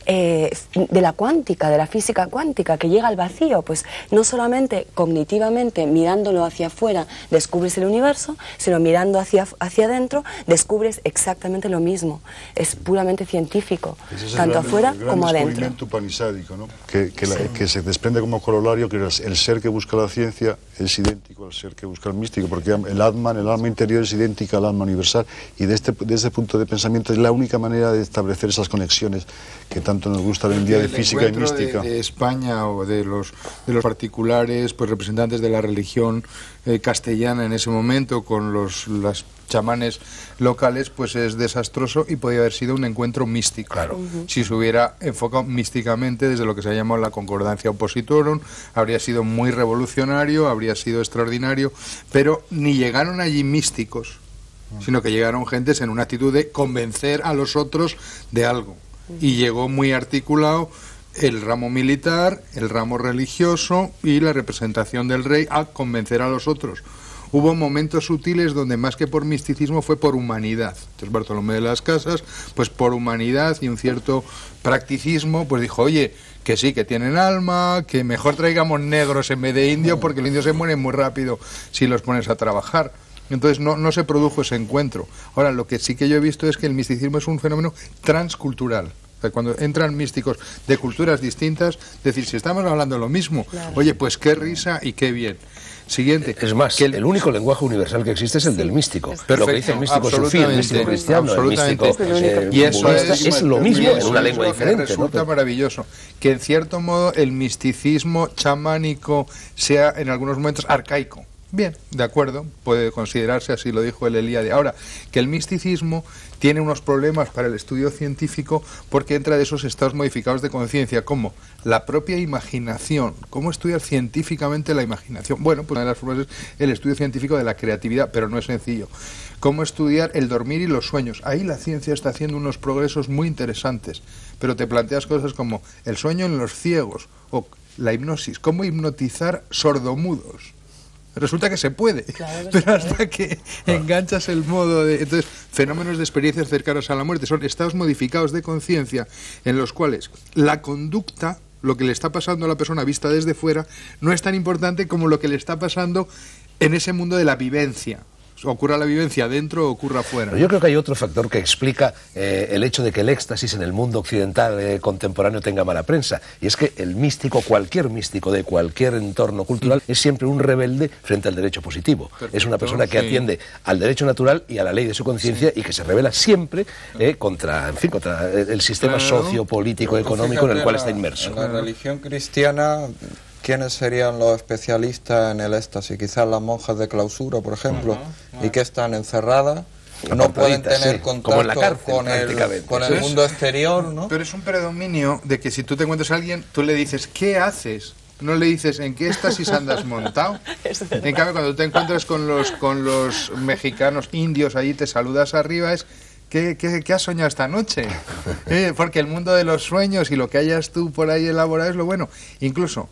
de la cuántica, de la física cuántica, que llega al vacío. Pues no solamente cognitivamente, mirándolo hacia afuera, descubres el universo, sino mirando hacia adentro, descubres exactamente lo mismo. Es puramente científico, tanto afuera como adentro.
Es el descubrimiento panisádico, ¿no? Que se desprende como corolario que el ser que busca la ciencia es idéntico al ser que busca el místico, porque el alma interior es idéntica al alma universal, y desde este punto de pensamiento es la única manera de establecer esas conexiones que tanto nos gusta hoy en día de física y mística.
De España o de los particulares, pues representantes de la religión castellana en ese momento con los chamanes locales, pues es desastroso, y podía haber sido un encuentro místico.
Claro.
Si se hubiera enfocado místicamente desde lo que se ha llamado la concordancia oppositorum, habría sido muy revolucionario, habría sido extraordinario, pero ni llegaron allí místicos, sino que llegaron gentes en una actitud de convencer a los otros de algo. Y llegó muy articulado el ramo militar, el ramo religioso y la representación del rey a convencer a los otros. Hubo momentos sutiles donde más que por misticismo fue por humanidad. Entonces Bartolomé de las Casas, pues por humanidad y un cierto practicismo, pues dijo, oye, que sí, que tienen alma, que mejor traigamos negros en vez de indios, porque los indios se mueren muy rápido si los pones a trabajar. Entonces no se produjo ese encuentro. Ahora, lo que sí que yo he visto es que el misticismo es un fenómeno transcultural. O sea, cuando entran místicos de culturas distintas, decir, si estamos hablando lo mismo, claro. Oye, pues qué risa y qué bien. Siguiente.
Es más, que el único lenguaje universal que existe es el del místico. Perfecto, lo que dice el místico sufí, el místico cristiano, el místico
y eso
es lo mismo en una lengua diferente.
Resulta maravilloso que en cierto modo el misticismo chamánico sea en algunos momentos arcaico. Bien, de acuerdo, puede considerarse, así lo dijo el Elíade. Ahora, que el misticismo tiene unos problemas para el estudio científico porque entra de esos estados modificados de conciencia, como la propia imaginación. ¿Cómo estudiar científicamente la imaginación? Bueno, pues una de las formas es el estudio científico de la creatividad, pero no es sencillo. ¿Cómo estudiar el dormir y los sueños? Ahí la ciencia está haciendo unos progresos muy interesantes, pero te planteas cosas como el sueño en los ciegos o la hipnosis. ¿Cómo hipnotizar sordomudos? Resulta que se puede, claro, pero hasta que enganchas el modo de... Entonces, fenómenos de experiencias cercanas a la muerte son estados modificados de conciencia en los cuales la conducta, lo que le está pasando a la persona vista desde fuera, no es tan importante como lo que le está pasando en ese mundo de la vivencia. Ocurra la vivencia dentro o ocurra afuera.
Pero yo creo que hay otro factor que explica el hecho de que el éxtasis en el mundo occidental contemporáneo tenga mala prensa, y es que el místico, cualquier místico de cualquier entorno cultural, es siempre un rebelde frente al derecho positivo. Perfecto, es una persona que atiende al derecho natural y a la ley de su conciencia, y que se revela siempre contra el sistema sociopolítico, económico en el cual está inmerso.
En la religión cristiana, ¿quiénes serían los especialistas en el éxtasis? Quizás las monjas de clausura, por ejemplo, y que están encerradas, no pueden tener contacto cárcel, con el mundo exterior, ¿no?
Pero es un predominio de que si tú te encuentras a alguien, tú le dices, ¿qué haces? No le dices, ¿en qué éxtasis andas montado? En cambio, cuando te encuentras con los mexicanos indios, allí te saludas arriba, es... ¿Qué has soñado esta noche? Porque el mundo de los sueños y lo que hayas tú por ahí elaborado es lo bueno. Incluso...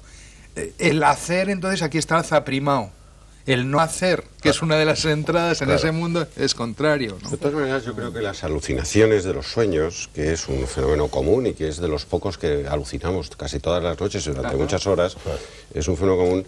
el hacer, entonces, aquí está zaprimado. El no hacer, que es una de las entradas en ese mundo, es contrario, ¿no?
De todas maneras, yo creo que las alucinaciones de los sueños, que es un fenómeno común y que es de los pocos que alucinamos casi todas las noches durante muchas horas, es un fenómeno común.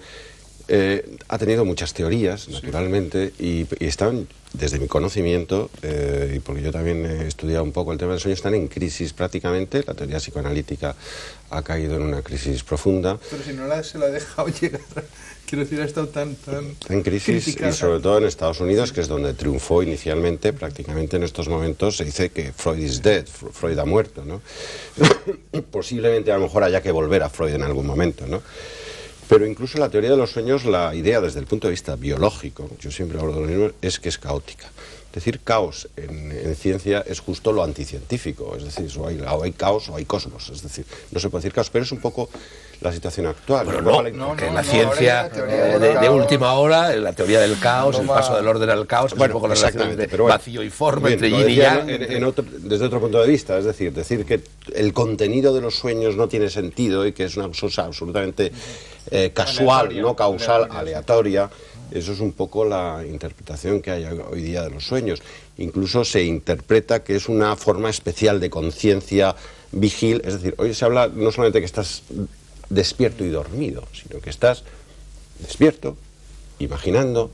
Ha tenido muchas teorías, naturalmente, y están, desde mi conocimiento, y porque yo también he estudiado un poco el tema del sueño, están en crisis prácticamente. La teoría psicoanalítica ha caído en una crisis profunda.
Pero si no se la ha dejado llegar, quiero decir, ha estado tan
en crisis, criticada. Y sobre todo en Estados Unidos, que es donde triunfó inicialmente. Prácticamente en estos momentos se dice que Freud is dead, Freud ha muerto, ¿no? Posiblemente a lo mejor haya que volver a Freud en algún momento, ¿no? Pero incluso la teoría de los sueños, la idea desde el punto de vista biológico, yo siempre hablo de lo mismo, es que es caótica. Decir caos en ciencia es justo lo anticientífico, es decir, o hay caos o hay cosmos, es decir, no se puede decir caos, pero es un poco la situación actual.
Bueno, que la ciencia de última hora, la teoría del caos, el paso del orden al caos, bueno, un poco la relación de vacío y forma, entre yin y yang.
Desde otro punto de vista, es decir que el contenido de los sueños no tiene sentido y que es una cosa absolutamente casual, no causal, aleatoria, Eso es un poco la interpretación que hay hoy día de los sueños. Incluso se interpreta que es una forma especial de conciencia vigil, es decir, hoy se habla no solamente que estás despierto y dormido, sino que estás despierto, imaginando,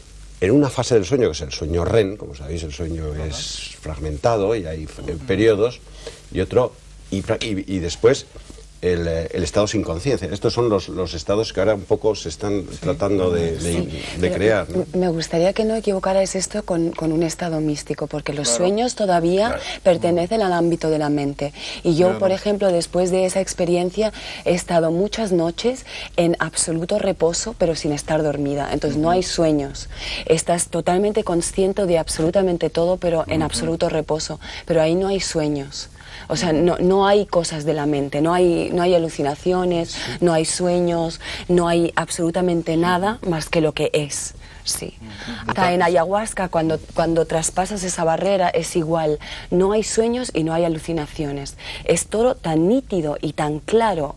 en una fase del sueño, que es el sueño REM, como sabéis, el sueño es fragmentado y hay periodos, y otro, y después el estado sin conciencia. Estos son los estados que ahora un poco se están tratando de crear, ¿no?
Me gustaría que no equivocarais esto con un estado místico, porque los sueños todavía pertenecen al ámbito de la mente. Y yo, por ejemplo, después de esa experiencia, he estado muchas noches en absoluto reposo, pero sin estar dormida. Entonces no hay sueños. Estás totalmente consciente de absolutamente todo, pero en absoluto reposo. Pero ahí no hay sueños. O sea, no hay cosas de la mente, no hay alucinaciones, no hay sueños, no hay absolutamente nada más que lo que es. Sí. Hasta en ayahuasca, cuando traspasas esa barrera, es igual. No hay sueños y no hay alucinaciones. Es todo tan nítido y tan claro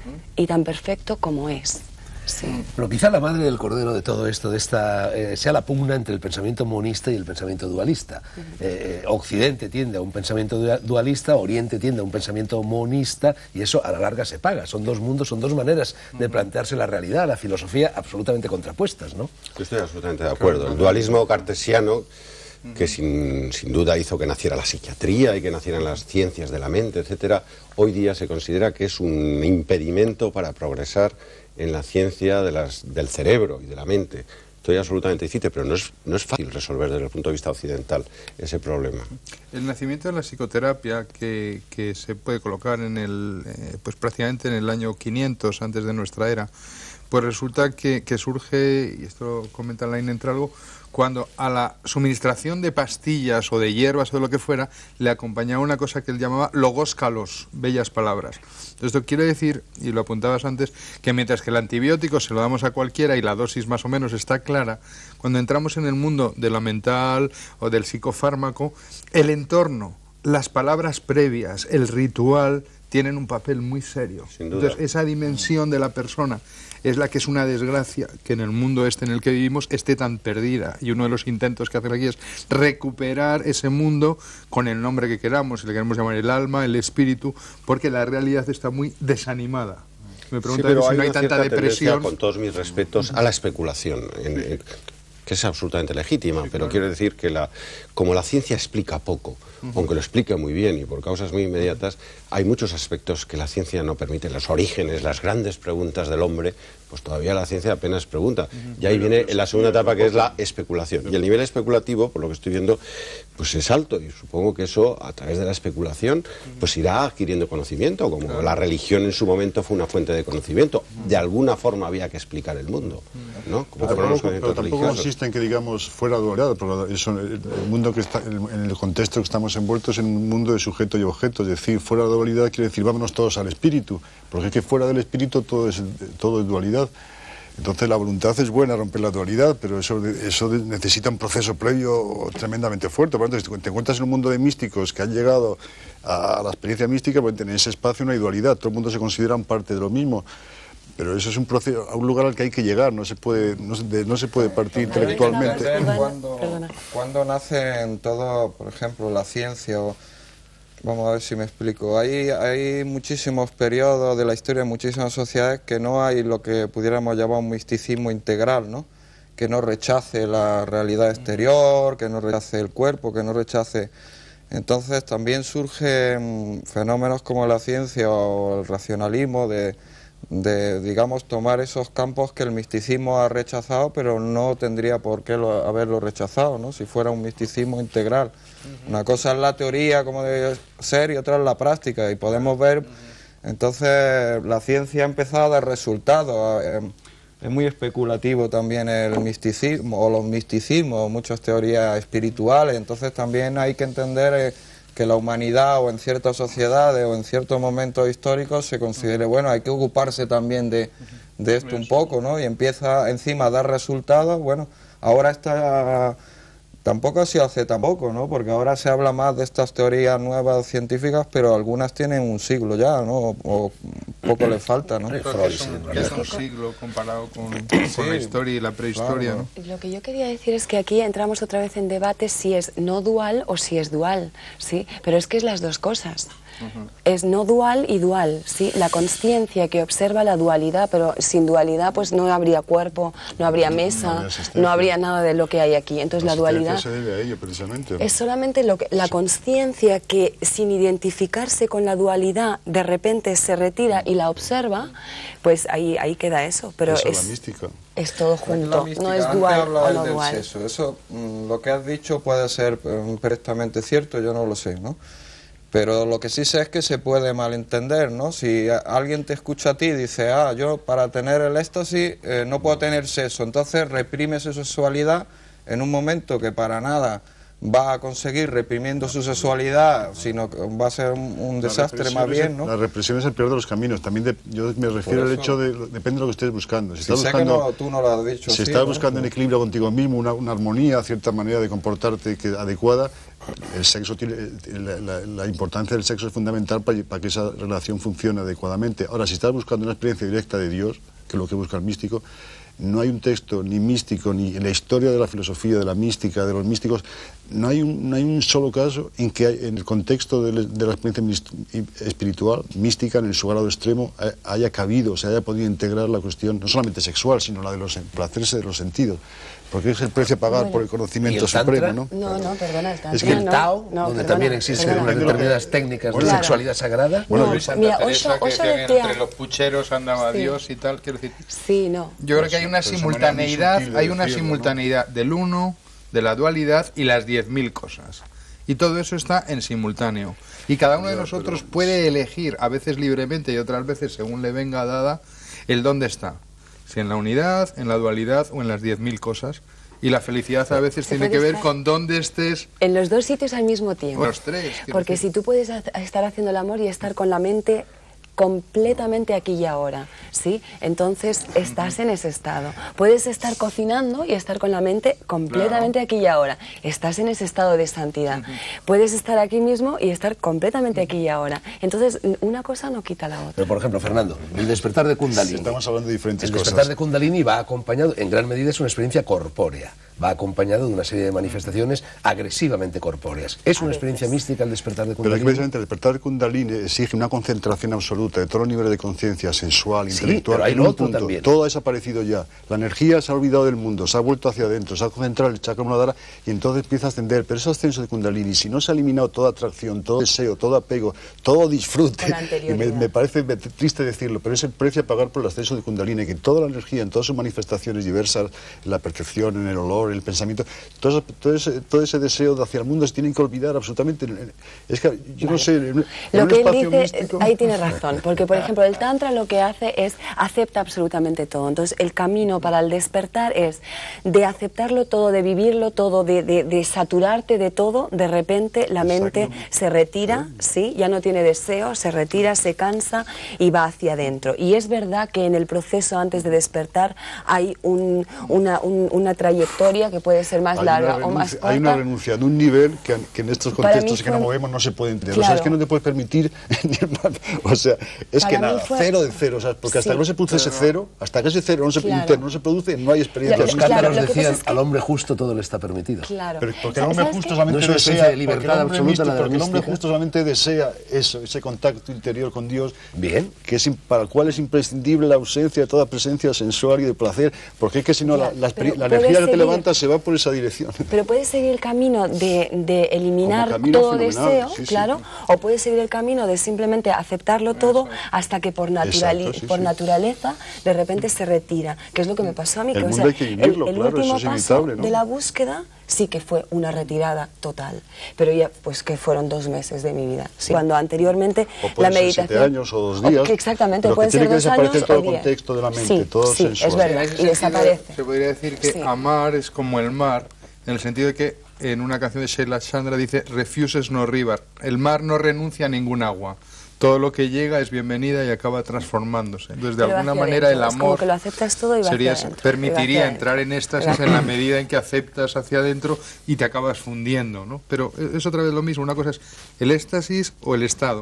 y tan perfecto como es. Sí.
Pero quizá la madre del cordero de todo esto, sea la pugna entre el pensamiento monista y el pensamiento dualista. Occidente tiende a un pensamiento dualista, Oriente tiende a un pensamiento monista, y eso a la larga se paga. Son dos mundos, son dos maneras de plantearse la realidad, la filosofía, absolutamente contrapuestas, ¿no?
Yo estoy absolutamente de acuerdo. El dualismo cartesiano, que sin duda hizo que naciera la psiquiatría y que nacieran las ciencias de la mente, etcétera, hoy día se considera que es un impedimento para progresar en la ciencia del cerebro y de la mente. Estoy absolutamente diciendo, pero no es fácil resolver desde el punto de vista occidental ese problema.
El nacimiento de la psicoterapia, que se puede colocar en pues prácticamente en el año 500 antes de nuestra era, pues resulta que surge, y esto lo comenta Alain Entralgo, cuando a la suministración de pastillas o de hierbas o de lo que fuera le acompañaba una cosa que él llamaba logóscalos, bellas palabras. Esto quiere decir, y lo apuntabas antes, que mientras que el antibiótico se lo damos a cualquiera y la dosis más o menos está clara, cuando entramos en el mundo de lo mental o del psicofármaco, el entorno, las palabras previas, el ritual, tienen un papel muy serio.
Sin duda.
Entonces, esa dimensión de la persona es la que es una desgracia que en el mundo en el que vivimos esté tan perdida, y uno de los intentos que hacen aquí es recuperar ese mundo con el nombre que queramos, si le queremos llamar el alma, el espíritu, porque la realidad está muy desanimada. Me pregunto si no hay tanta depresión.
Con todos mis respetos a la especulación, que es absolutamente legítima, pero quiero decir que como la ciencia explica poco, aunque lo explique muy bien y por causas muy inmediatas, hay muchos aspectos que la ciencia no permite. Los orígenes, las grandes preguntas del hombre, pues todavía la ciencia apenas pregunta. Y ahí viene la segunda etapa, que es la especulación. Y el nivel especulativo, por lo que estoy viendo, pues es alto, y supongo que eso, a través de la especulación, pues irá adquiriendo conocimiento, como la religión en su momento fue una fuente de conocimiento. De alguna forma había que explicar el mundo, ¿no? Como fueron los conocimientos
tampoco
religiosos.
consiste en que, digamos, fuera dualidad, porque el mundo que está, en el contexto que estamos envueltos, en un mundo de sujeto y objeto. Es decir, fuera de dualidad quiere decir vámonos todos al espíritu, porque es que fuera del espíritu todo es dualidad. Entonces la voluntad es buena, romper la dualidad, pero eso necesita un proceso previo tremendamente fuerte. Por lo tanto, si te encuentras en un mundo de místicos que han llegado a la experiencia mística, pues en ese espacio no hay dualidad, todo el mundo se considera parte de lo mismo. Pero eso es un proceso, a un lugar al que hay que llegar, no se puede partir intelectualmente.
Cuando nace en todo, por ejemplo, la ciencia, vamos a ver si me explico, hay muchísimos periodos de la historia, muchísimas sociedades que no hay lo que pudiéramos llamar un misticismo integral, ¿no? Que no rechace la realidad exterior, que no rechace el cuerpo, que no rechace... Entonces también surgen fenómenos como la ciencia o el racionalismo de digamos, tomar esos campos que el misticismo ha rechazado, pero no tendría por qué haberlo rechazado, ¿no? Si fuera un misticismo integral. Una cosa es la teoría, como debe ser, y otra es la práctica, y podemos ver, entonces, la ciencia ha empezado a dar resultados. Es muy especulativo también el misticismo, o los misticismos, muchas teorías espirituales, entonces también hay que entender... que la humanidad o en ciertas sociedades o en ciertos momentos históricos se considere, bueno, hay que ocuparse también de esto un poco, ¿no? Y empieza encima a dar resultados, bueno, ahora está, tampoco ha sido hace tampoco, ¿no? Porque ahora se habla más de estas teorías nuevas científicas, pero algunas tienen un siglo ya, ¿no? O poco le falta, ¿no?
Es un siglo comparado con la historia y la prehistoria,
claro.
¿no?
Lo que yo quería decir es que aquí entramos otra vez en debate si es no dual o si es dual, ¿sí? Pero es que es las dos cosas. Es no dual y dual, ¿sí? La consciencia que observa la dualidad, pero sin dualidad pues no habría cuerpo, no habría mesa, no habría nada de lo que hay aquí. Entonces la dualidad
se debe a ello, precisamente, ¿no?
es solamente la consciencia que sin identificarse con la dualidad de repente se retira y la observa, pues ahí queda eso. Pero
Eso es la mística.
Es todo junto,
mística,
no es dual o no
del
dual.
Sexo. Eso, lo que has dicho puede ser perfectamente cierto, yo no lo sé, ¿no? Pero lo que sí sé es que se puede malentender, ¿no? Si alguien te escucha a ti y dice, yo para tener el éxtasis no puedo tener sexo, entonces reprime su sexualidad en un momento que para nada va a conseguir reprimiendo su sexualidad, sino que va a ser un desastre más bien, ¿no?
La represión es el peor de los caminos. También yo me refiero al hecho de, depende de lo que estés buscando. Si estás buscando,
tú no lo has dicho.
Si estás buscando un equilibrio contigo mismo, una armonía, cierta manera de comportarte adecuada, el sexo tiene, la importancia del sexo es fundamental para que esa relación funcione adecuadamente. Ahora, si estás buscando una experiencia directa de Dios, que es lo que busca el místico, no hay un texto ni místico, ni en la historia de la filosofía, de la mística, de los místicos, no hay un solo caso en que en el contexto de la experiencia espiritual, mística, en su grado extremo, haya cabido, se haya podido integrar la cuestión, no solamente sexual, sino la de los placeres de los sentidos. Porque es el precio a pagar por el conocimiento supremo, ¿no?
No, perdona, el tantra
es que el Tao, donde también existen unas determinadas técnicas de sexualidad sagrada.
Bueno, Santa Teresa, que decía que entre los pucheros andaba Dios y tal, quiero decir.
Sí, no.
Yo creo que hay una simultaneidad, del uno, de la dualidad y las 10.000 cosas. Y todo eso está en simultáneo. Y cada uno de nosotros puede elegir, a veces libremente y otras veces según le venga dada, el dónde está. Si en la unidad, en la dualidad o en las 10.000 cosas. Y la felicidad a veces tiene que ver con dónde estés.
En los dos sitios al mismo tiempo.
Los tres.
Porque si tú puedes estar haciendo el amor y estar con la mente completamente aquí y ahora, ¿sí? Entonces estás en ese estado. Puedes estar cocinando y estar con la mente completamente aquí y ahora. Estás en ese estado de santidad. Puedes estar aquí mismo y estar completamente aquí y ahora. Entonces, una cosa no quita la otra.
Pero, por ejemplo, Fernando, el despertar de Kundalini.
Estamos hablando de diferentes cosas.
El despertar de Kundalini va acompañado, en gran medida, es una experiencia corpórea. Va acompañado de una serie de manifestaciones agresivamente corpóreas. ¿Es una experiencia mística el despertar de Kundalini?
Pero precisamente el despertar de Kundalini exige una concentración absoluta de todos los niveles de conciencia, sensual, intelectual.
Pero hay
en un
otro
punto.
también.
Todo ha desaparecido ya. La energía se ha olvidado del mundo, se ha vuelto hacia adentro, se ha concentrado en el chakra Muladhara y entonces empieza a ascender. Pero ese ascenso de Kundalini, si no se ha eliminado toda atracción, todo deseo, todo apego, todo disfrute, y me parece triste decirlo, pero es el precio a pagar por el ascenso de Kundalini, que toda la energía, en todas sus manifestaciones diversas, en la percepción, en el olor, en el pensamiento, todo ese deseo hacia el mundo se tienen que olvidar absolutamente. Es que yo no sé,
lo que él dice, místico, ahí tiene razón, porque por ejemplo el tantra lo que hace es acepta absolutamente todo. Entonces el camino para el despertar es de aceptarlo todo, de vivirlo todo, de saturarte de todo. De repente la mente se retira, ¿sí? Ya no tiene deseo, se retira, se cansa y va hacia adentro. Y es verdad que en el proceso antes de despertar hay una trayectoria que puede ser más larga o más corta.
Hay una renuncia de un nivel que en estos contextos que nos movemos no se puede entender. Claro. O sea, es que no te puedes permitir o sea, es que nada, cero de cero, o sea, porque hasta que no se produce ese cero, hasta que ese cero no se interno no se produce, no hay experiencia.
Los cántaros decían, al hombre justo todo le está permitido.
Claro.
Pero porque el hombre justo solamente
no
desea
libertad absoluta,
porque el hombre justo solamente desea eso, ese contacto interior con Dios,
bien,
que es para el cual es imprescindible la ausencia de toda presencia sensual y de placer, porque es que si no la energía que te levanta se va por esa dirección.
Pero puedes seguir el camino de eliminar todo deseo, claro, o puedes seguir el camino de simplemente aceptarlo todo hasta que por naturaleza de repente se retira, que es lo que me pasó a mí.
El mundo hay que vivirlo,
el
claro,
último
eso es
paso
inevitable, ¿no?
de la búsqueda sí que fue una retirada total, pero ya pues que fueron 2 meses de mi vida. Sí. Cuando anteriormente la meditación...
7 años o 2 días.
Exactamente,
pero
pueden ser 2 años
todo
o 10.
El contexto de la mente, todo
sí,
sensual.
es verdad, y desaparece.
Se podría decir que amar es como el mar, en el sentido de que en una canción de Sheila Chandra dice refuses no river, el mar no renuncia a ningún agua. Todo lo que llega es bienvenida y acaba transformándose. Entonces, de alguna manera, el amor
que lo aceptas todo y
permitiría entrar en éxtasis en la medida en que aceptas hacia adentro y te acabas fundiendo, ¿no? Pero es otra vez lo mismo. Una cosa es el éxtasis o el estado.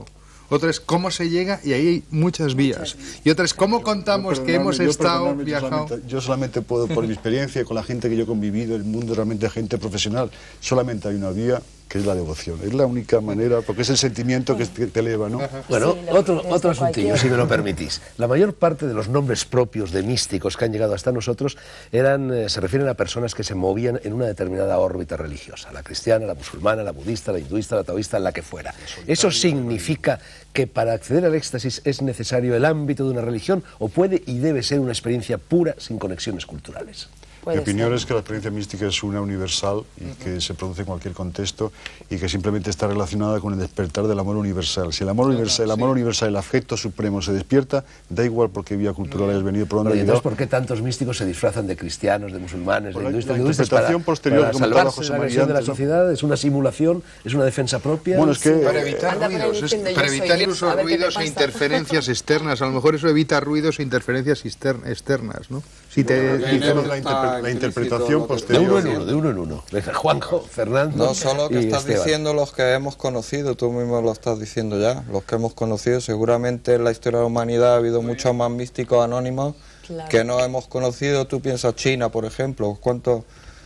otra es cómo se llega, y ahí hay muchas vías. Y otra es cómo contamos que hemos estado, viajado.
Yo solamente puedo, por mi experiencia, con la gente que yo he convivido, el mundo realmente de gente profesional, solamente hay una vía, que es la devoción. Es la única manera, porque es el sentimiento que te eleva, ¿no?
Bueno, otro asuntillo, si me lo permitís. La mayor parte de los nombres propios de místicos que han llegado hasta nosotros se refieren a personas que se movían en una determinada órbita religiosa, la cristiana, la musulmana, la budista, la hinduista, la taoísta, la que fuera. ¿Eso significa que para acceder al éxtasis es necesario el ámbito de una religión o puede y debe ser una experiencia pura sin conexiones culturales?
Mi opinión es que la experiencia mística es una universal y que se produce en cualquier contexto y que simplemente está relacionada con el despertar del amor universal. Si el amor universal, el afecto supremo se despierta, da igual por qué vía cultural hayas venido, por dónde hayas
llegado. ¿Por qué tantos místicos se disfrazan de cristianos, de musulmanes, de hinduistas?
La interpretación posterior
para salvarse de la agresión de la sociedad, ¿es una simulación, es una defensa propia?
Bueno, es que para evitar ruidos, para evitar incluso ruidos e interferencias externas, a lo mejor eso evita ruidos e interferencias externas, ¿no? Si
la interpretación posterior.
De uno en uno. Juanjo, Fernando.
No solo que estás
Esteban.
diciendo los que hemos conocido, tú mismo lo estás diciendo ya, los que hemos conocido. Seguramente en la historia de la humanidad ha habido muchos más místicos anónimos que no hemos conocido. Tú piensas China, por ejemplo, cuánto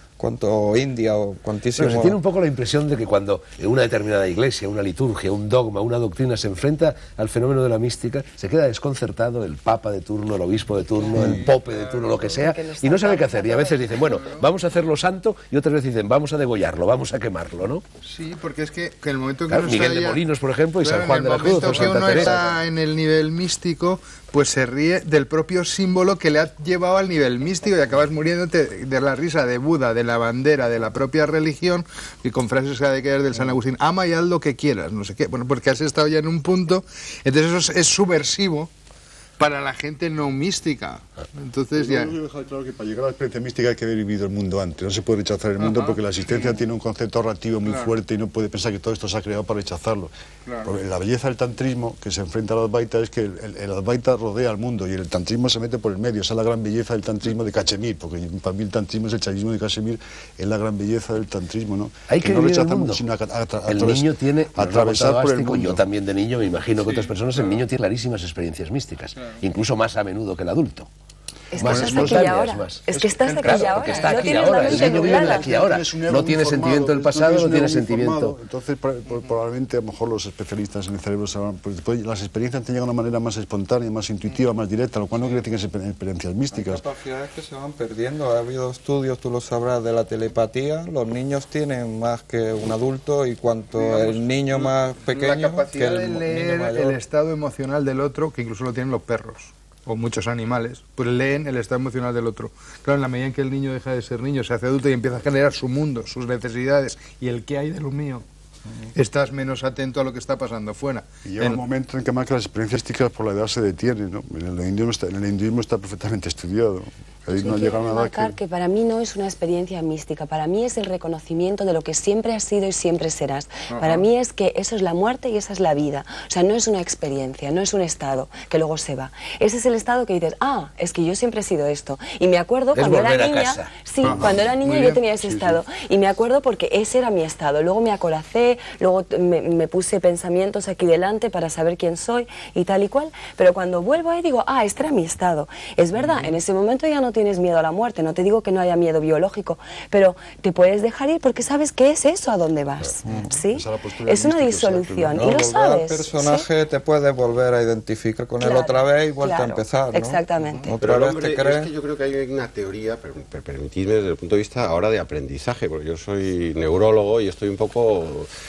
India o cuantísimo.
Pero se tiene un poco la impresión de que cuando una determinada iglesia, una liturgia, un dogma, una doctrina se enfrenta al fenómeno de la mística, se queda desconcertado el papa de turno, el obispo de turno, el pope de turno, lo que sea, y no sabe qué hacer. Y a veces dicen, bueno, vamos a hacerlo santo, y otras veces dicen, vamos a degollarlo, vamos a quemarlo, ¿no?
Sí, porque es que en el momento que
Miguel de Molinos, por ejemplo, y San Juan de la Cruz, o Santa Teresa.
En el momento que uno está en el nivel místico, pues se ríe del propio símbolo que le ha llevado al nivel místico y acabas muriéndote de la risa de Buda, de la bandera, de la propia religión, y con frases que hay que ver del San Agustín, ama y haz lo que quieras, no sé qué, bueno, porque has estado ya en un punto, entonces eso es subversivo para la gente no mística. Entonces ya...
Yo dejar claro que para llegar a la experiencia mística hay que haber vivido el mundo antes. No se puede rechazar el mundo porque la existencia tiene un concepto narrativo muy fuerte y no puede pensar que todo esto se ha creado para rechazarlo. Porque la belleza del tantrismo, que se enfrenta al Advaita, es que el Advaita rodea al mundo y el tantrismo se mete por el medio. Esa es la gran belleza del tantrismo de Cachemir, porque para mí el tantrismo es el chavismo de Cachemir, es la gran belleza del tantrismo, ¿no?
Hay que vivir el mundo.
Sino
el niño tiene,
atravesar por el mundo.
Yo también de niño, me imagino que otras personas, el niño tiene clarísimas experiencias místicas, incluso más a menudo que el adulto.
Es que estás aquí y ahora. Es que estás aquí y ahora.
Está aquí ahora. El niño vive en el aquí y ahora. No tiene sentimiento del pasado, no tiene sentimiento.
Entonces, probablemente, a lo mejor los especialistas en el cerebro sabrán, pues las experiencias te llegan de una manera más espontánea, más intuitiva, más directa, lo cual no quiere decir que sean experiencias místicas.
Hay capacidades que se van perdiendo. Ha habido estudios, tú lo sabrás, de la telepatía. Los niños tienen más que un adulto y cuanto el niño más pequeño,
la capacidad de leer el estado emocional del otro, que incluso lo tienen los perros o muchos animales, pues leen el estado emocional del otro. Claro, en la medida en que el niño deja de ser niño, se hace adulto y empieza a generar su mundo, sus necesidades y el qué hay de lo mío, estás menos atento a lo que está pasando fuera.
Y llega un momento en que más que las experiencias místicas por la edad se detienen, ¿no? En el hinduismo está perfectamente estudiado. Ahí no llegaron a
marcar que para mí no es una experiencia mística, para mí es el reconocimiento de lo que siempre has sido y siempre serás. Para mí es que eso es la muerte y esa es la vida. O sea, no es una experiencia, no es un estado que luego se va. Ese es el estado que dices, ah, es que yo siempre he sido esto. Y me acuerdo cuando era niña, cuando era niña yo tenía ese estado. Y me acuerdo porque ese era mi estado. Luego me acolacé, luego me puse pensamientos aquí delante para saber quién soy y tal y cual. Pero cuando vuelvo ahí digo, ah, este era mi estado. Es verdad, en ese momento ya no tienes miedo a la muerte, no te digo que no haya miedo biológico, pero te puedes dejar ir porque sabes que es eso a donde vas, ¿sí? Es una disolución, y lo sabes.
El personaje te puedes volver a identificar con él otra vez y vuelta a empezar, ¿no?
Exactamente.
Pero el hombre, es que yo creo que hay una teoría, permitidme desde el punto de vista ahora de aprendizaje, porque yo soy neurólogo y estoy un poco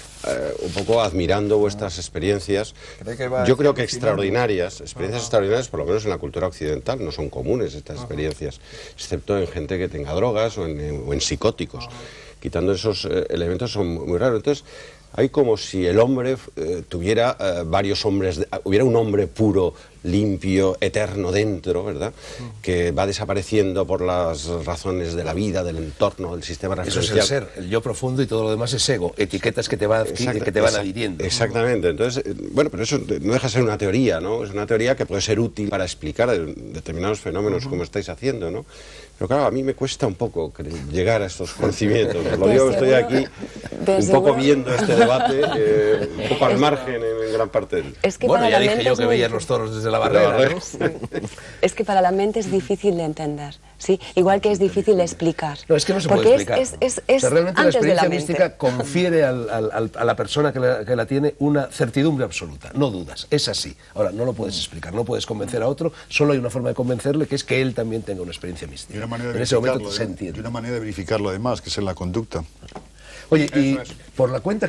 admirando vuestras experiencias, yo creo que extraordinarias, experiencias extraordinarias, por lo menos en la cultura occidental, no son comunes estas experiencias, excepto en gente que tenga drogas o en psicóticos. Quitando esos elementos son muy raros. Entonces, hay como si el hombre tuviera varios hombres, hubiera un hombre puro, limpio, eterno dentro, ¿verdad? Que va desapareciendo por las razones de la vida, del entorno, del sistema referencial.
Eso es el ser, el yo profundo, y todo lo demás es ego, etiquetas que te van adhiriendo.
Exactamente. Entonces, bueno, pero eso no deja de ser una teoría, ¿no? Es una teoría que puede ser útil para explicar determinados fenómenos como estáis haciendo, ¿no? Pero claro, a mí me cuesta un poco llegar a estos conocimientos. Lo digo, estoy aquí un poco viendo este debate, un poco al margen en gran parte del...
Es que
bueno,
para
ya
la
dije
mente
yo
es
que
muy
veías los toros desde la barrera, ¿no?
Sí. Es que para la mente es difícil de entender, ¿sí? Igual que es difícil de explicar.
No, es que no se
porque
puede explicar.
Es
o sea, realmente la
antes de la
experiencia
mente.
mística confiere a la persona que la tiene una certidumbre absoluta, no dudas, es así. Ahora, no lo puedes explicar, no puedes convencer a otro, solo hay una forma de convencerle, que es que él también tenga una experiencia mística.
Y una manera de
en ese momento
verificarlo,
se entiende.
y una manera de verificarlo además, que es en la conducta.
Oye, y por la cuenta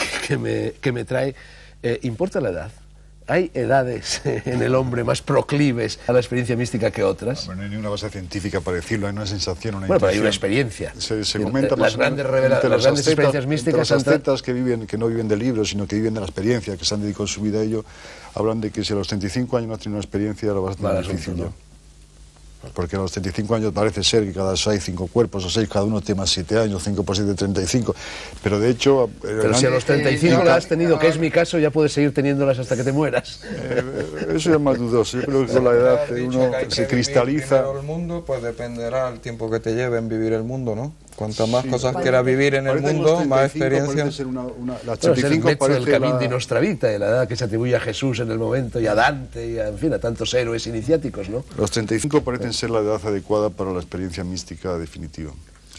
que me trae, ¿importa la edad? ¿Hay edades en el hombre más proclives a la experiencia mística que otras?
Bueno, no hay ni una base científica para decirlo, hay una sensación, una
Bueno, pero hay
intuición.
una experiencia.
Se comenta
las grandes experiencias místicas...
Los ascetas que no viven de libros, sino que viven de la experiencia, que se han dedicado su vida a ello, hablan de que si a los 35 años no has tenido una experiencia, lo vas a tener difícil, ¿no? Porque a los 35 años parece ser que cada 6, 5 cuerpos, o 6, cada uno tiene más 7 años, 5 por 7, 35. Pero de hecho...
Pero si a los 35 las has tenido, que es mi caso, ya puedes seguir teniéndolas hasta que te mueras.
Eso es más dudoso. Yo creo que con la edad uno se cristaliza...
El mundo, pues dependerá el tiempo que te lleve en vivir el mundo, ¿no? Cuantas más cosas quieras vivir en el mundo, más experiencia...
Las
35 es el mezzo
parece
del Camín di Nostra Vita, de la edad que se atribuye a Jesús en el momento, y a Dante, y en fin, a tantos héroes iniciáticos, ¿no?
Los 35 parecen ser la edad adecuada para la experiencia mística definitiva.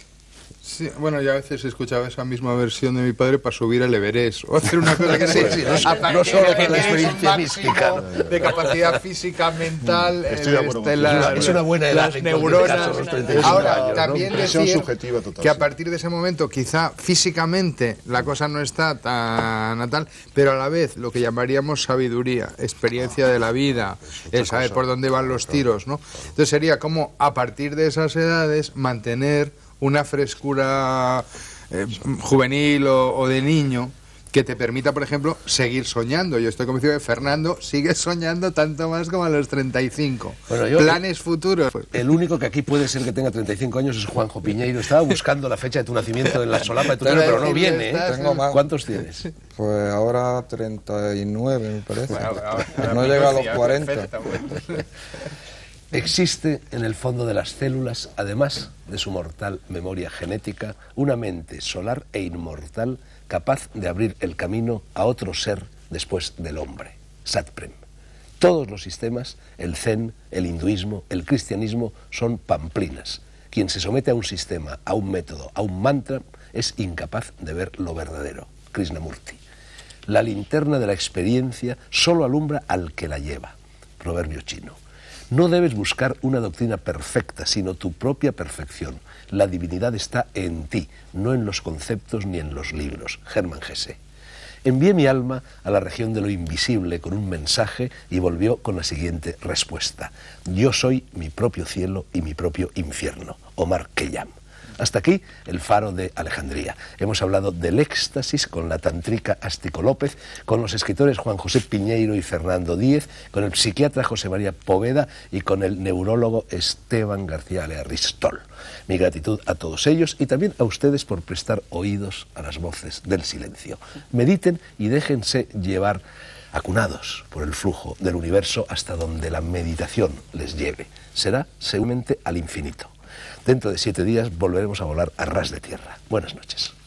Sí, bueno, yo a veces he escuchado esa misma versión de mi padre para subir al Everest o hacer una cosa que
sí, no solo para la experiencia mística,
de capacidad física, mental,
es una buena edad,
las neuronas. Ahora,
años,
también
¿no?
decir
subjetiva total,
que a
sí.
partir de ese momento quizá físicamente la cosa no está tan tal, pero a la vez lo que llamaríamos sabiduría, experiencia de la vida, el saber por dónde van los tiros, ¿no? Entonces sería como a partir de esas edades mantener una frescura juvenil o de niño que te permita, por ejemplo, seguir soñando. Yo estoy convencido de que Fernando sigue soñando tanto más como a los 35. Bueno, planes futuros.
El único que aquí puede ser que tenga 35 años es Juanjo Piñeiro. Estaba buscando la fecha de tu nacimiento en la solapa de tu pero no viene, ¿eh?
Tengo más.
¿Cuántos tienes?
Pues ahora 39, me parece.
Bueno,
no llega a los 40.
Existe en el fondo de las células, además de su mortal memoria genética, una mente solar e inmortal capaz de abrir el camino a otro ser después del hombre, Satprem. Todos los sistemas, el Zen, el hinduismo, el cristianismo, son pamplinas. Quien se somete a un sistema, a un método, a un mantra, es incapaz de ver lo verdadero, Krishnamurti. La linterna de la experiencia solo alumbra al que la lleva, proverbio chino. No debes buscar una doctrina perfecta, sino tu propia perfección. La divinidad está en ti, no en los conceptos ni en los libros. Hermann Hesse. Envié mi alma a la región de lo invisible con un mensaje y volvió con la siguiente respuesta. Yo soy mi propio cielo y mi propio infierno. Omar Khayyam. Hasta aquí el Faro de Alejandría. Hemos hablado del éxtasis con la tantrica Astico López, con los escritores Juan José Piñeiro y Fernando Díez, con el psiquiatra José María Poveda y con el neurólogo Esteban García Learristol. Mi gratitud a todos ellos y también a ustedes por prestar oídos a las voces del silencio. Mediten y déjense llevar acunados por el flujo del universo hasta donde la meditación les lleve. Será seguramente al infinito. Dentro de 7 días volveremos a volar a ras de tierra. Buenas noches.